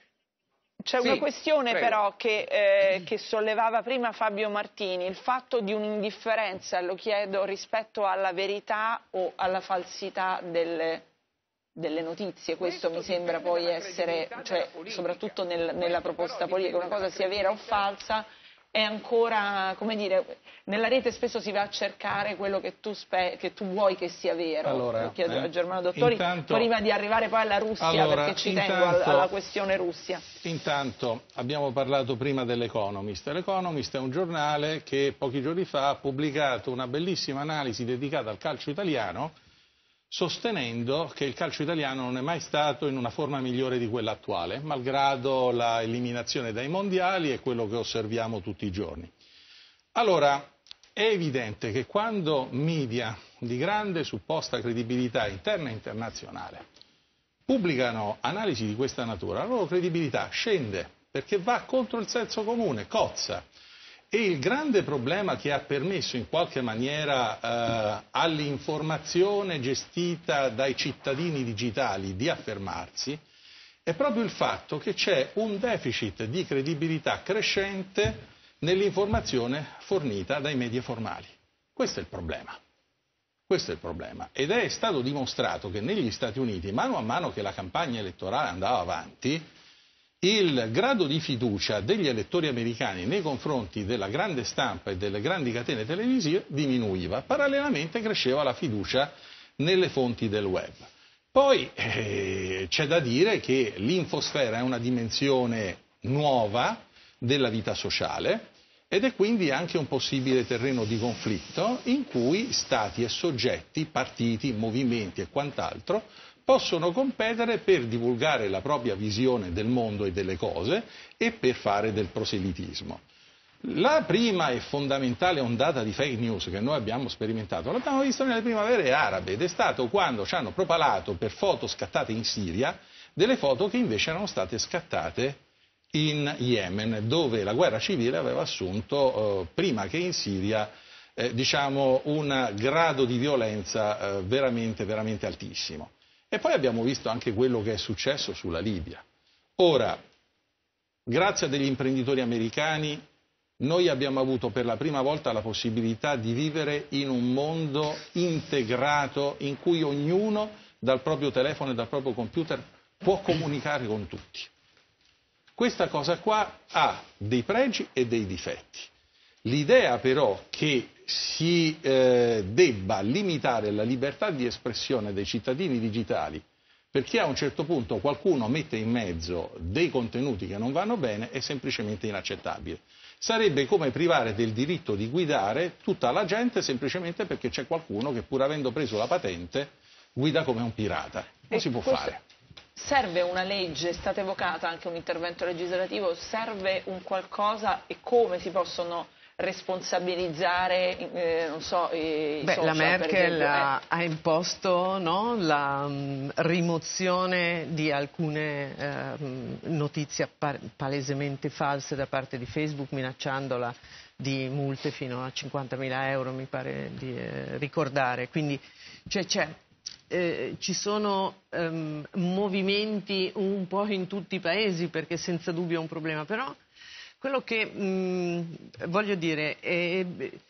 C'è sì, una questione prego. però che, eh, che sollevava prima Fabio Martini, il fatto di un'indifferenza, lo chiedo, rispetto alla verità o alla falsità delle, delle notizie, questo mi sembra poi essere, cioè, soprattutto nel, nella proposta politica, che una cosa sia vera o falsa è ancora, come dire, nella rete spesso si va a cercare quello che tu, spe- che tu vuoi che sia vero. Allora, Lo chiedo eh, a Germano Dottori, intanto, prima di arrivare poi alla Russia, allora, perché ci intanto, tengo alla, alla questione Russia. Intanto abbiamo parlato prima dell'Economist. L'Economist è un giornale che pochi giorni fa ha pubblicato una bellissima analisi dedicata al calcio italiano, sostenendo che il calcio italiano non è mai stato in una forma migliore di quella attuale, malgrado la eliminazione dai mondiali e quello che osserviamo tutti i giorni. Allora, è evidente che quando media di grande supposta credibilità interna e internazionale pubblicano analisi di questa natura, la loro credibilità scende, perché va contro il senso comune, cozza. E il grande problema che ha permesso in qualche maniera eh, all'informazione gestita dai cittadini digitali di affermarsi è proprio il fatto che c'è un deficit di credibilità crescente nell'informazione fornita dai media formali. Questo è il problema. Questo è il problema. Ed è stato dimostrato che negli Stati Uniti, mano a mano che la campagna elettorale andava avanti, il grado di fiducia degli elettori americani nei confronti della grande stampa e delle grandi catene televisive diminuiva, parallelamente cresceva la fiducia nelle fonti del web. Poi eh, c'è da dire che l'infosfera è una dimensione nuova della vita sociale ed è quindi anche un possibile terreno di conflitto in cui stati e soggetti, partiti, movimenti e quant'altro possono competere per divulgare la propria visione del mondo e delle cose e per fare del proselitismo. La prima e fondamentale ondata di fake news che noi abbiamo sperimentato l'abbiamo visto nelle primavere arabe ed è stato quando ci hanno propalato per foto scattate in Siria delle foto che invece erano state scattate in Yemen, dove la guerra civile aveva assunto, eh, prima che in Siria, eh, diciamo un grado di violenza eh, veramente, veramente altissimo. E poi abbiamo visto anche quello che è successo sulla Libia. Ora, grazie a degli imprenditori americani, noi abbiamo avuto per la prima volta la possibilità di vivere in un mondo integrato in cui ognuno dal proprio telefono e dal proprio computer può comunicare con tutti. Questa cosa qua ha dei pregi e dei difetti. L'idea però che si eh, debba limitare la libertà di espressione dei cittadini digitali perché a un certo punto qualcuno mette in mezzo dei contenuti che non vanno bene è semplicemente inaccettabile. Sarebbe come privare del diritto di guidare tutta la gente semplicemente perché c'è qualcuno che pur avendo preso la patente guida come un pirata. Non si può fare. Serve una legge, è stata evocata anche un intervento legislativo, serve un qualcosa e come si possono responsabilizzare, eh, non so, i Beh, social, la Merkel per ha, eh. ha imposto, no, la um, rimozione di alcune uh, notizie palesemente false da parte di Facebook, minacciandola di multe fino a cinquantamila euro, mi pare di eh, ricordare. Quindi cioè, c'è, eh, ci sono um, movimenti un po' in tutti i paesi, perché senza dubbio è un problema, però quello che mh, voglio dire è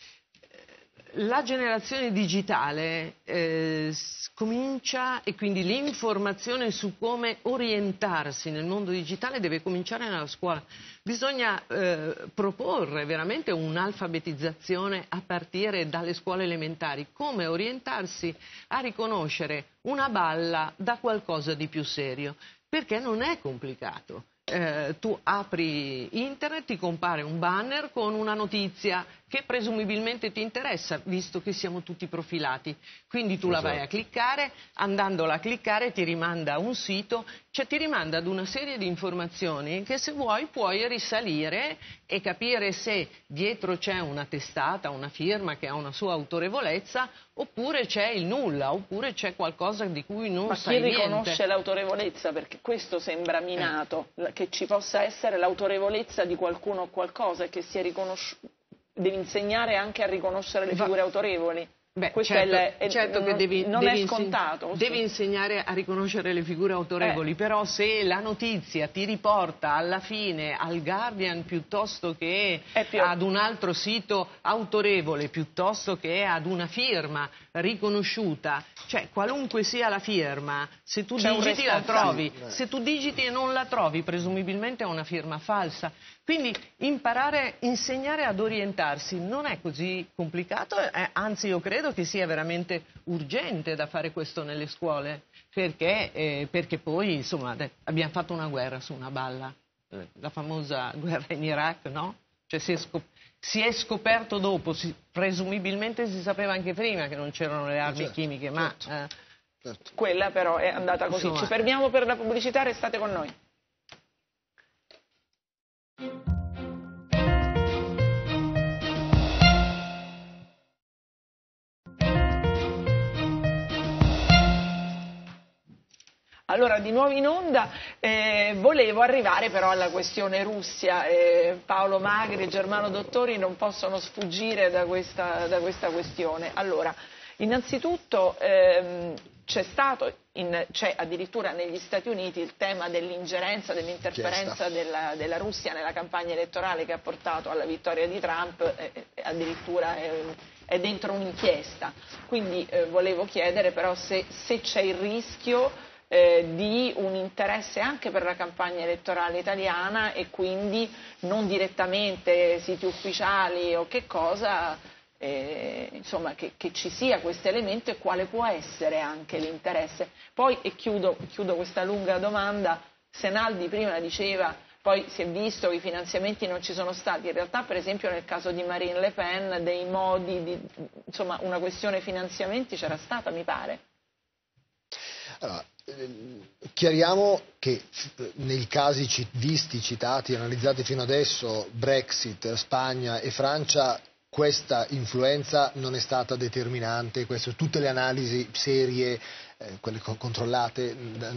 la generazione digitale eh, comincia e quindi l'informazione su come orientarsi nel mondo digitale deve cominciare nella scuola. Bisogna eh, proporre veramente un'alfabetizzazione a partire dalle scuole elementari, come orientarsi a riconoscere una balla da qualcosa di più serio, perché non è complicato. Eh, tu apri internet, ti compare un banner con una notizia che presumibilmente ti interessa, visto che siamo tutti profilati. Quindi tu la vai a cliccare, andandola a cliccare ti rimanda a un sito, cioè ti rimanda ad una serie di informazioni che se vuoi puoi risalire e capire se dietro c'è una testata, una firma che ha una sua autorevolezza, oppure c'è il nulla, oppure c'è qualcosa di cui non Ma sai niente. Ma chi riconosce l'autorevolezza? Perché questo sembra minato, eh. che ci possa essere l'autorevolezza di qualcuno o qualcosa e che sia riconosciuto. Devi insegnare anche a riconoscere le figure Va... autorevoli. Beh, Questo certo, è, è, certo che non, devi, non devi è scontato. Inseg- devi insegnare a riconoscere le figure autorevoli, eh. però se la notizia ti riporta alla fine al Guardian piuttosto che più... ad un altro sito autorevole, piuttosto che ad una firma riconosciuta, cioè qualunque sia la firma, se tu C'è digiti la trovi, sì, se tu digiti e non la trovi, presumibilmente è una firma falsa. Quindi imparare, insegnare ad orientarsi non è così complicato, eh, anzi io credo che sia veramente urgente da fare questo nelle scuole, perché, eh, perché poi insomma abbiamo fatto una guerra su una balla, eh, la famosa guerra in Iraq, no? Cioè si è, scop- si è scoperto dopo, si, presumibilmente si sapeva anche prima che non c'erano le armi certo, chimiche, ma... certo. Eh, Certo. Quella però è andata così. Insomma, Ci fermiamo per la pubblicità, restate con noi. Allora, di nuovo in onda, eh, volevo arrivare però alla questione Russia. Eh, Paolo Magri e Germano Dottori non possono sfuggire da questa, da questa questione. Allora, innanzitutto ehm, c'è stato, in, c'è addirittura negli Stati Uniti il tema dell'ingerenza, dell'interferenza della, della Russia nella campagna elettorale che ha portato alla vittoria di Trump, eh, addirittura è, è dentro un'inchiesta. Quindi eh, volevo chiedere però se, se c'è il rischio Eh, di un interesse anche per la campagna elettorale italiana e quindi non direttamente siti ufficiali o che cosa, eh, insomma che, che ci sia questo elemento e quale può essere anche l'interesse. Poi, e chiudo, chiudo questa lunga domanda, Senaldi prima diceva poi si è visto che i finanziamenti non ci sono stati, in realtà per esempio nel caso di Marine Le Pen dei modi, di, insomma una questione finanziamenti c'era stata mi pare. Allora, chiariamo che nei casi visti, citati, analizzati fino adesso, Brexit, Spagna e Francia, questa influenza non è stata determinante, questo, tutte le analisi serie, eh, quelle controllate,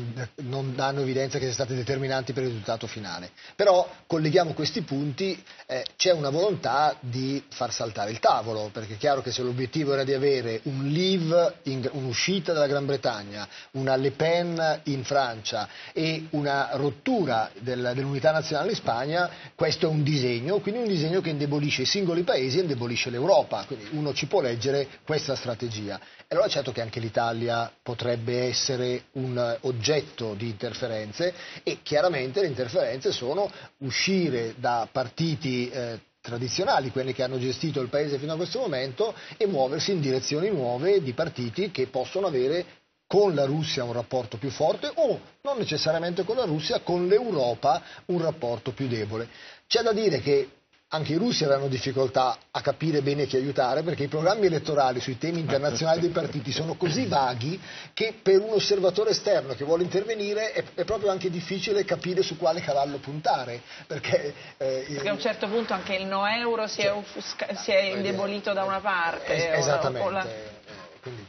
non danno evidenza che siano state determinanti per il risultato finale. Però colleghiamo questi punti, eh, c'è una volontà di far saltare il tavolo, perché è chiaro che se l'obiettivo era di avere un leave, in, un'uscita dalla Gran Bretagna, una Le Pen in Francia e una rottura del, dell'unità nazionale in Spagna, questo è un disegno, quindi un disegno che indebolisce i singoli paesi e indebolisce l'Europa, quindi uno ci può leggere questa strategia. E allora certo che anche l'Italia potrebbe essere un oggetto di interferenze e chiaramente le interferenze sono uscire da partiti eh, tradizionali, quelli che hanno gestito il paese fino a questo momento, e muoversi in direzioni nuove di partiti che possono avere con la Russia un rapporto più forte o non necessariamente con la Russia, con l'Europa un rapporto più debole. C'è da dire che anche i russi avranno difficoltà a capire bene chi aiutare, perché i programmi elettorali sui temi internazionali dei partiti sono così vaghi che per un osservatore esterno che vuole intervenire è, è proprio anche difficile capire su quale cavallo puntare. Perché, eh, perché a un certo punto anche il no euro si è, offusca- si è indebolito da una parte. Es- esattamente. La... Quindi...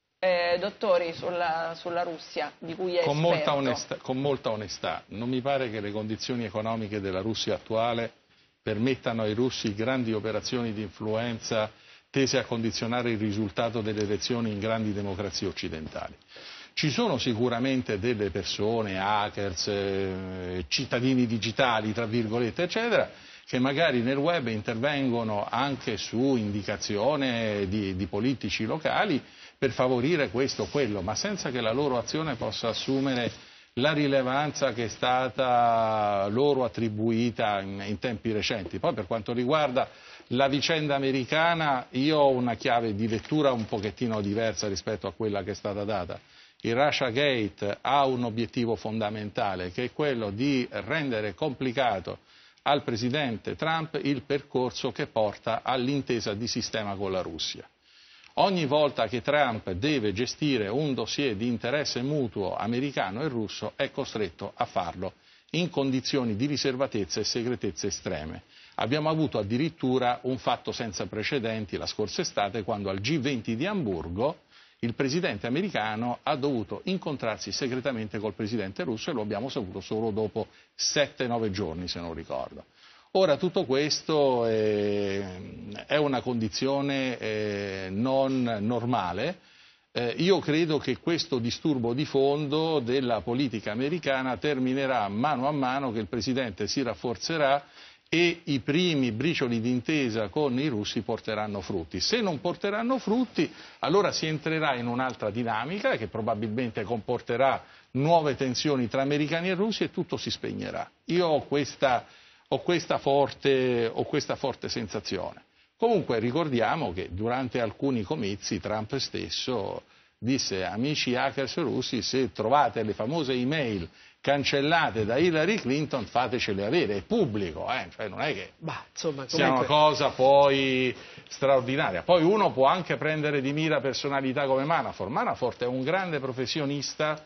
Eh, dottori, sulla, sulla Russia, di cui è con esperto. molta, onestà, con molta onestà, non mi pare che le condizioni economiche della Russia attuale permettano ai russi grandi operazioni di influenza tese a condizionare il risultato delle elezioni in grandi democrazie occidentali. Ci sono sicuramente delle persone, hackers, eh, cittadini digitali, tra virgolette, eccetera, che magari nel web intervengono anche su indicazione di, di politici locali per favorire questo o quello, ma senza che la loro azione possa assumere la rilevanza che è stata loro attribuita in, in tempi recenti. Poi per quanto riguarda la vicenda americana, io ho una chiave di lettura un pochettino diversa rispetto a quella che è stata data. Il Russia Gate ha un obiettivo fondamentale, che è quello di rendere complicato al presidente Trump il percorso che porta all'intesa di sistema con la Russia. Ogni volta che Trump deve gestire un dossier di interesse mutuo americano e russo è costretto a farlo in condizioni di riservatezza e segretezza estreme. Abbiamo avuto addirittura un fatto senza precedenti la scorsa estate, quando al G venti di Amburgo il presidente americano ha dovuto incontrarsi segretamente col presidente russo, e lo abbiamo saputo solo dopo sette nove giorni, se non ricordo. Ora tutto questo è, è una condizione eh, non normale. Eh, io credo che questo disturbo di fondo della politica americana terminerà mano a mano che il Presidente si rafforzerà e i primi bricioli d'intesa con i russi porteranno frutti. Se non porteranno frutti, allora si entrerà in un'altra dinamica che probabilmente comporterà nuove tensioni tra americani e russi e tutto si spegnerà. Io ho questa, ho questa forte, ho questa forte sensazione. Comunque ricordiamo che durante alcuni comizi Trump stesso disse: amici hackers russi, se trovate le famose email cancellate da Hillary Clinton fatecele avere, è pubblico, eh? Cioè non è che bah, insomma, sia comunque... una cosa poi straordinaria. Poi uno può anche prendere di mira personalità come Manafort. Manafort è un grande professionista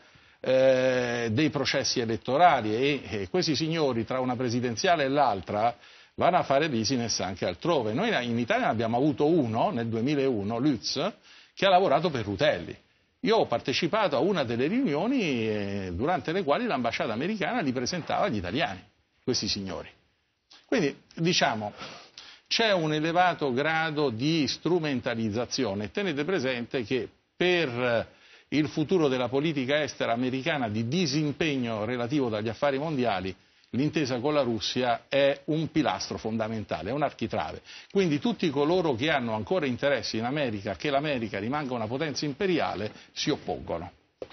eh, dei processi elettorali e, e questi signori tra una presidenziale e l'altra vanno a fare business anche altrove. Noi in Italia ne abbiamo avuto uno nel duemilauno, Lutz, che ha lavorato per Rutelli. Io ho partecipato a una delle riunioni eh, durante le quali l'ambasciata americana li presentava agli italiani, questi signori. Quindi, diciamo, c'è un elevato grado di strumentalizzazione. Tenete presente che per il futuro della politica estera americana di disimpegno relativo dagli affari mondiali, l'intesa con la Russia è un pilastro fondamentale, è un architrave. Quindi tutti coloro che hanno ancora interessi in America, che l'America rimanga una potenza imperiale, si oppongono.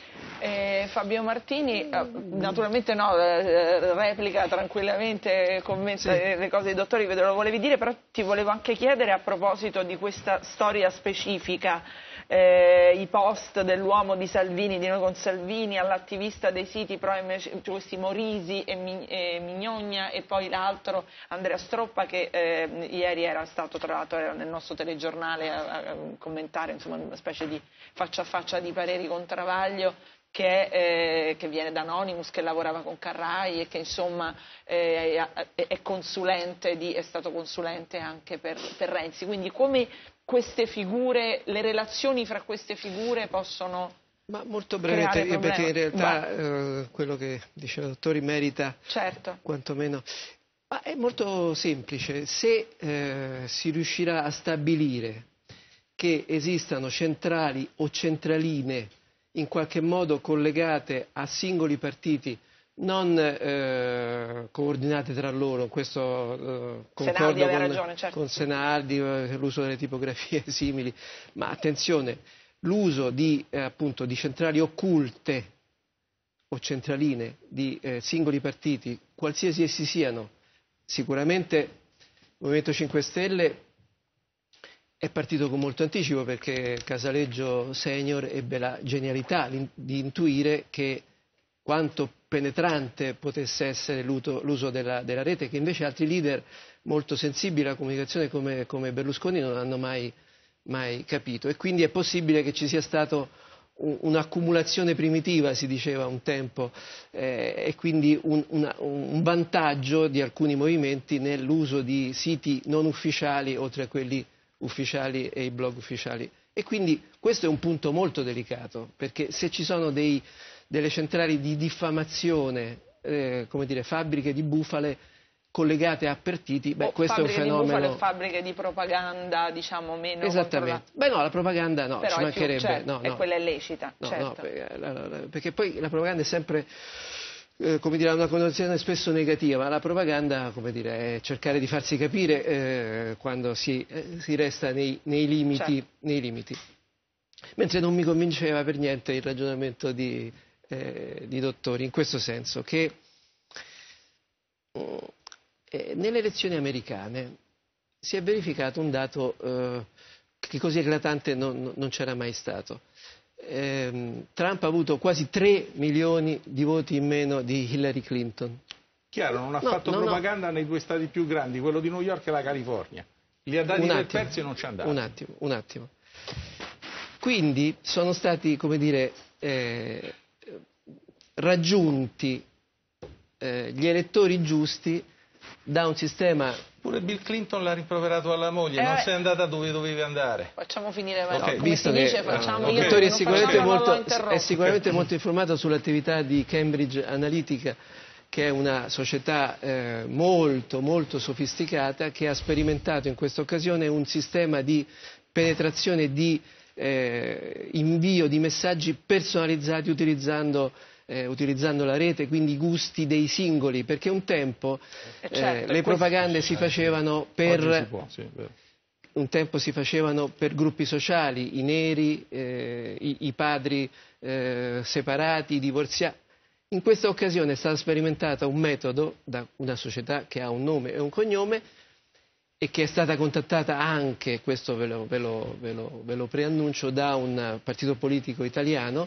Eh, Fabio Martini, eh, naturalmente no, eh, replica tranquillamente, commenta sì. le cose dei dottori, vedo lo volevi dire, però ti volevo anche chiedere a proposito di questa storia specifica. Eh, i post dell'uomo di Salvini, di Noi con Salvini, all'attivista dei siti pro questi Morisi e, Mi, e Mignogna e poi l'altro Andrea Stroppa che eh, ieri era stato tra l'altro nel nostro telegiornale a, a commentare insomma una specie di faccia a faccia di pareri con Travaglio che, eh, che viene da Anonymous, che lavorava con Carrai e che insomma eh, è, è consulente di, è stato consulente anche per, per Renzi, quindi come queste figure, le relazioni fra queste figure possono Ma molto brevemente, perché in realtà eh, quello che diceva il dottore merita certo. quantomeno. Ma è molto semplice, se eh, si riuscirà a stabilire che esistano centrali o centraline in qualche modo collegate a singoli partiti non eh, coordinate tra loro, questo eh, concordo Senaldi con, ragione, certo. con Senaldi, eh, l'uso delle tipografie simili, ma attenzione, l'uso di, eh, appunto, di centrali occulte o centraline di eh, singoli partiti, qualsiasi essi siano, sicuramente il Movimento cinque Stelle è partito con molto anticipo perché Casaleggio Senior ebbe la genialità di intuire che quanto penetrante potesse essere l'uso della, della rete, che invece altri leader molto sensibili alla comunicazione come, come Berlusconi non hanno mai, mai capito. E quindi è possibile che ci sia stato un, un'accumulazione primitiva, si diceva un tempo, eh, e quindi un, una, un vantaggio di alcuni movimenti nell'uso di siti non ufficiali oltre a quelli ufficiali e i blog ufficiali. E quindi questo è un punto molto delicato, perché se ci sono dei delle centrali di diffamazione, eh, come dire, fabbriche di bufale collegate a partiti, beh, o questo è un fenomeno... Fabbriche di bufale, fabbriche di propaganda, diciamo, meno Esattamente. Beh no, la propaganda no, però ci mancherebbe. Più, certo, no, no. E quella è lecita, no, certo. No, perché, la, la, perché poi la propaganda è sempre, eh, come dire, ha una connotazione spesso negativa, ma la propaganda, come dire, è cercare di farsi capire eh, quando si, eh, si resta nei, nei, limiti, certo. nei limiti. Mentre non mi convinceva per niente il ragionamento di... Eh, di dottori, in questo senso che eh, nelle elezioni americane si è verificato un dato eh, che così eclatante non, non c'era mai stato. Eh, Trump ha avuto quasi tre milioni di voti in meno di Hillary Clinton. Chiaro, non ha no, fatto no, propaganda no. nei due stati più grandi, quello di New York e la California. Li ha dati per persi e non ci è andato. Un attimo, un attimo. Quindi sono stati, come dire, eh, raggiunti eh, gli elettori giusti da un sistema. Pure Bill Clinton l'ha rimproverato alla moglie, eh, non sei andata dove dovevi andare. Facciamo finire, okay. come Visto si che, dice, facciamo il io dottore è non sicuramente, molto, è è sicuramente molto informato sull'attività di Cambridge Analytica che è una società eh, molto molto sofisticata, che ha sperimentato in questa occasione un sistema di penetrazione, di eh, invio di messaggi personalizzati utilizzando, eh, utilizzando la rete, quindi i gusti dei singoli, perché un tempo eh, certo, le propagande si facevano per... Si può, sì, un tempo si facevano per gruppi sociali, i neri, eh, i, i padri eh, separati, i divorziati. In questa occasione è stato sperimentato un metodo da una società che ha un nome e un cognome e che è stata contattata anche, questo ve lo, ve lo, ve lo, ve lo preannuncio, da un partito politico italiano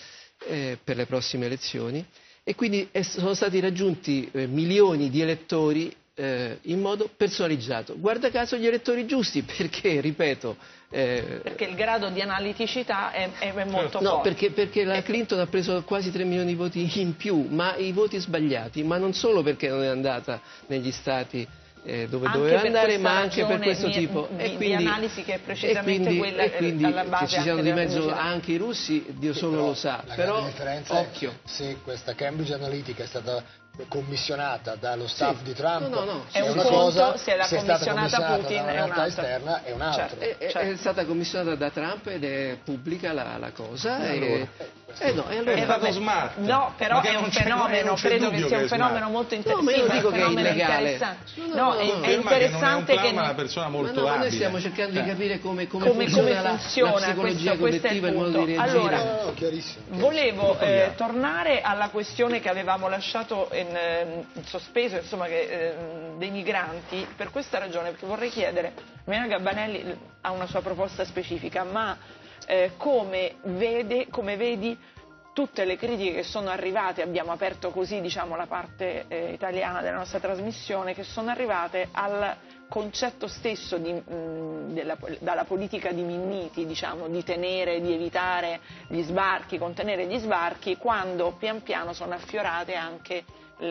eh, per le prossime elezioni, e quindi è, sono stati raggiunti eh, milioni di elettori eh, in modo personalizzato. Guarda caso gli elettori giusti, perché, ripeto... Eh, perché il grado di analiticità è, è molto no, forte. Perché, perché la Clinton ha preso quasi tre milioni di voti in più, ma i voti sbagliati, ma non solo perché non è andata negli stati eh, dove anche doveva andare, ma anche per questo di, tipo di, e quindi, di analisi che è precisamente quindi, quella e quindi alla base che ci siano di mezzo pubblicità. anche i russi, Dio sì, solo però lo sa, la però grande differenza occhio. È se questa Cambridge Analytica è stata commissionata dallo staff sì. di Trump, no, no, no. è, è un una conto, cosa, se è la se commissionata è Putin da una è realtà un'altra. esterna è un altro. Certo, È, certo. è stata commissionata da Trump ed è pubblica la, la cosa. E e, allora? eh no, e allora, è stato smart. No, però Perché è un non c'è- fenomeno, non c'è credo che dubbio sia che un è fenomeno smart. molto No, interessante. ma io Sì, non dico che è fenomeno illegale. interessante. No, no, No, no, è, no. è Conferma che non è un interessante che, clown, ma non- una persona ma molto no, ma abile. noi stiamo cercando di Eh. capire come, come, come, funziona, come la, funziona la psicologia questo, questo è il collettiva, il modo punto. di reagire. Allora, No, no, chiarissimo. volevo eh, tornare alla questione che avevamo lasciato in, eh, in sospeso, insomma, che, eh, dei migranti, per questa ragione, perché vorrei chiedere, Mariana Gabbanelli ha una sua proposta specifica, ma eh, come, vede, come vedi tutte le critiche che sono arrivate, abbiamo aperto così, diciamo, la parte eh, italiana della nostra trasmissione, che sono arrivate al concetto stesso di, mh, della, dalla politica di Minniti, diciamo, di tenere, di evitare gli sbarchi, contenere gli sbarchi, quando pian piano sono affiorate anche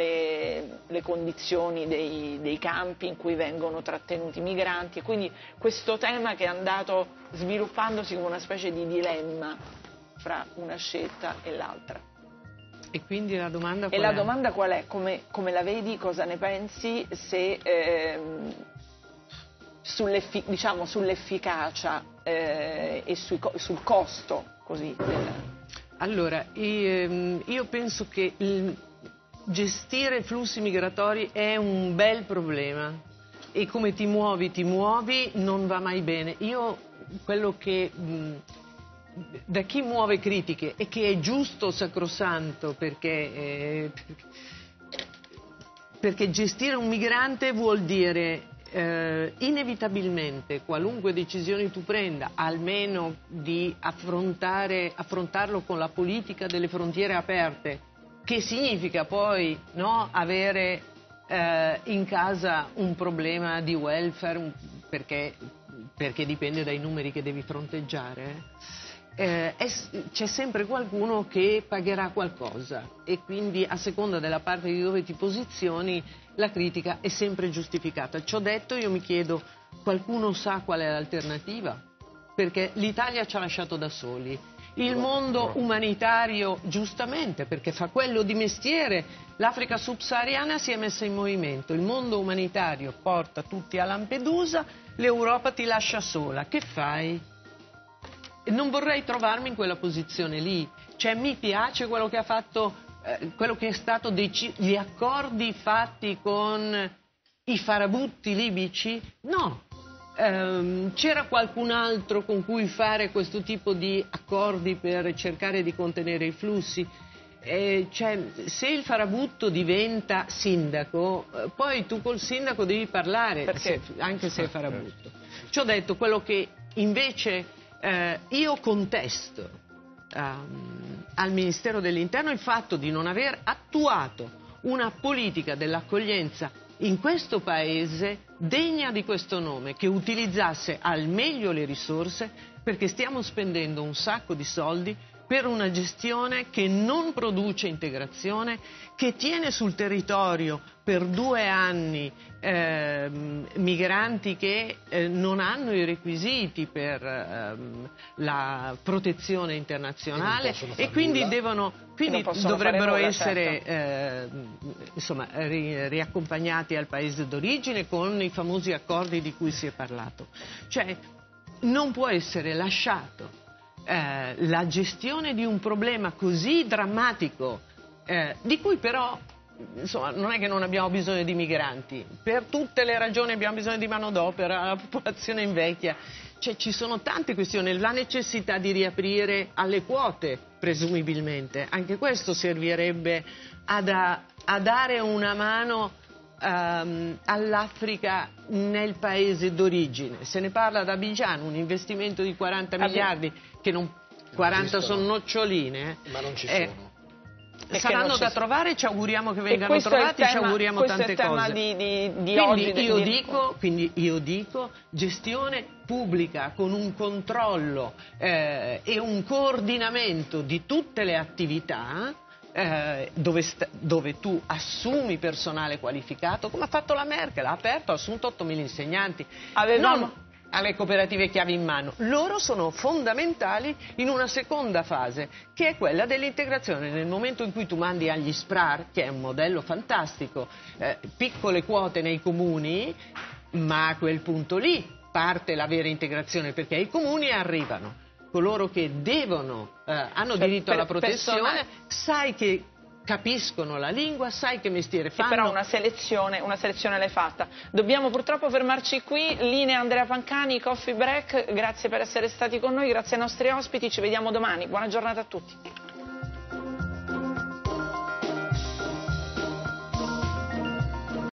le, le condizioni dei, dei campi in cui vengono trattenuti i migranti, e quindi questo tema che è andato sviluppandosi come una specie di dilemma fra una scelta e l'altra. E quindi la domanda qual E la è? domanda qual è? Come, come la vedi? Cosa ne pensi? Se ehm, sull'effi- diciamo, sull'efficacia eh, e sui co- sul costo così. Del... Allora, io, io penso che il gestire flussi migratori è un bel problema e come ti muovi, ti muovi, non va mai bene. Io quello che mh, da chi muove critiche e che è giusto, sacrosanto, perché, eh, perché gestire un migrante vuol dire eh, inevitabilmente, qualunque decisione tu prenda, almeno di affrontare, affrontarlo con la politica delle frontiere aperte, che significa poi no, avere eh, in casa un problema di welfare, un, perché, perché dipende dai numeri che devi fronteggiare. Eh, è, c'è sempre qualcuno che pagherà qualcosa e quindi a seconda della parte di dove ti posizioni la critica è sempre giustificata. Ciò detto, io mi chiedo, qualcuno sa qual è l'alternativa? Perché l'Italia ci ha lasciato da soli, il mondo umanitario giustamente, perché fa quello di mestiere, l'Africa subsahariana si è messa in movimento, il mondo umanitario porta tutti a Lampedusa, l'Europa ti lascia sola, che fai? Non vorrei trovarmi in quella posizione lì, cioè mi piace quello che ha fatto, eh, quello che è stato deciso, gli accordi fatti con i farabutti libici? No, ehm, c'era qualcun altro con cui fare questo tipo di accordi per cercare di contenere i flussi? Eh, cioè, se il farabutto diventa sindaco, eh, poi tu col sindaco devi parlare, se, anche se è farabutto. Ciò detto, quello che invece Eh, io contesto um, al Ministero dell'Interno il fatto di non aver attuato una politica dell'accoglienza in questo paese degna di questo nome, che utilizzasse al meglio le risorse, perché stiamo spendendo un sacco di soldi per una gestione che non produce integrazione, che tiene sul territorio per due anni eh, migranti che eh, non hanno i requisiti per eh, la protezione internazionale e, e quindi, nulla. devono, quindi dovrebbero nulla, essere certo. eh, insomma, ri, riaccompagnati al paese d'origine con i famosi accordi di cui si è parlato. Cioè, non può essere lasciato eh, la gestione di un problema così drammatico, eh, di cui però insomma, non è che non abbiamo bisogno di migranti, per tutte le ragioni abbiamo bisogno di manodopera, la popolazione invecchia, cioè, ci sono tante questioni, la necessità di riaprire alle quote presumibilmente, anche questo servirebbe a, da, a dare una mano um, all'Africa nel paese d'origine. Se ne parla ad Abidjan, un investimento di quaranta miliardi, che non, quaranta sono noccioline, ma non ci eh, sono. E saranno da trovare, ci auguriamo che vengano trovati, tema, ci auguriamo tante cose. Di, di, di quindi, oggi, io di... dico, quindi io dico gestione pubblica con un controllo eh, e un coordinamento di tutte le attività eh, dove, sta, dove tu assumi personale qualificato, come ha fatto la Merkel, ha aperto, ha assunto ottomila insegnanti. Avevamo... Non alle cooperative chiavi in mano. Loro sono fondamentali in una seconda fase, che è quella dell'integrazione. Nel momento in cui tu mandi agli S P R A R, che è un modello fantastico, eh, piccole quote nei comuni, ma a quel punto lì parte la vera integrazione, perché i comuni arrivano. Coloro che devono, eh, hanno cioè, diritto alla protezione, persona... sai che capiscono la lingua, sai che mestiere fanno. Sì, però una selezione, una selezione l'hai fatta. Dobbiamo purtroppo fermarci qui. Linea Andrea Pancani, Coffee Break, grazie per essere stati con noi, grazie ai nostri ospiti, ci vediamo domani. Buona giornata a tutti.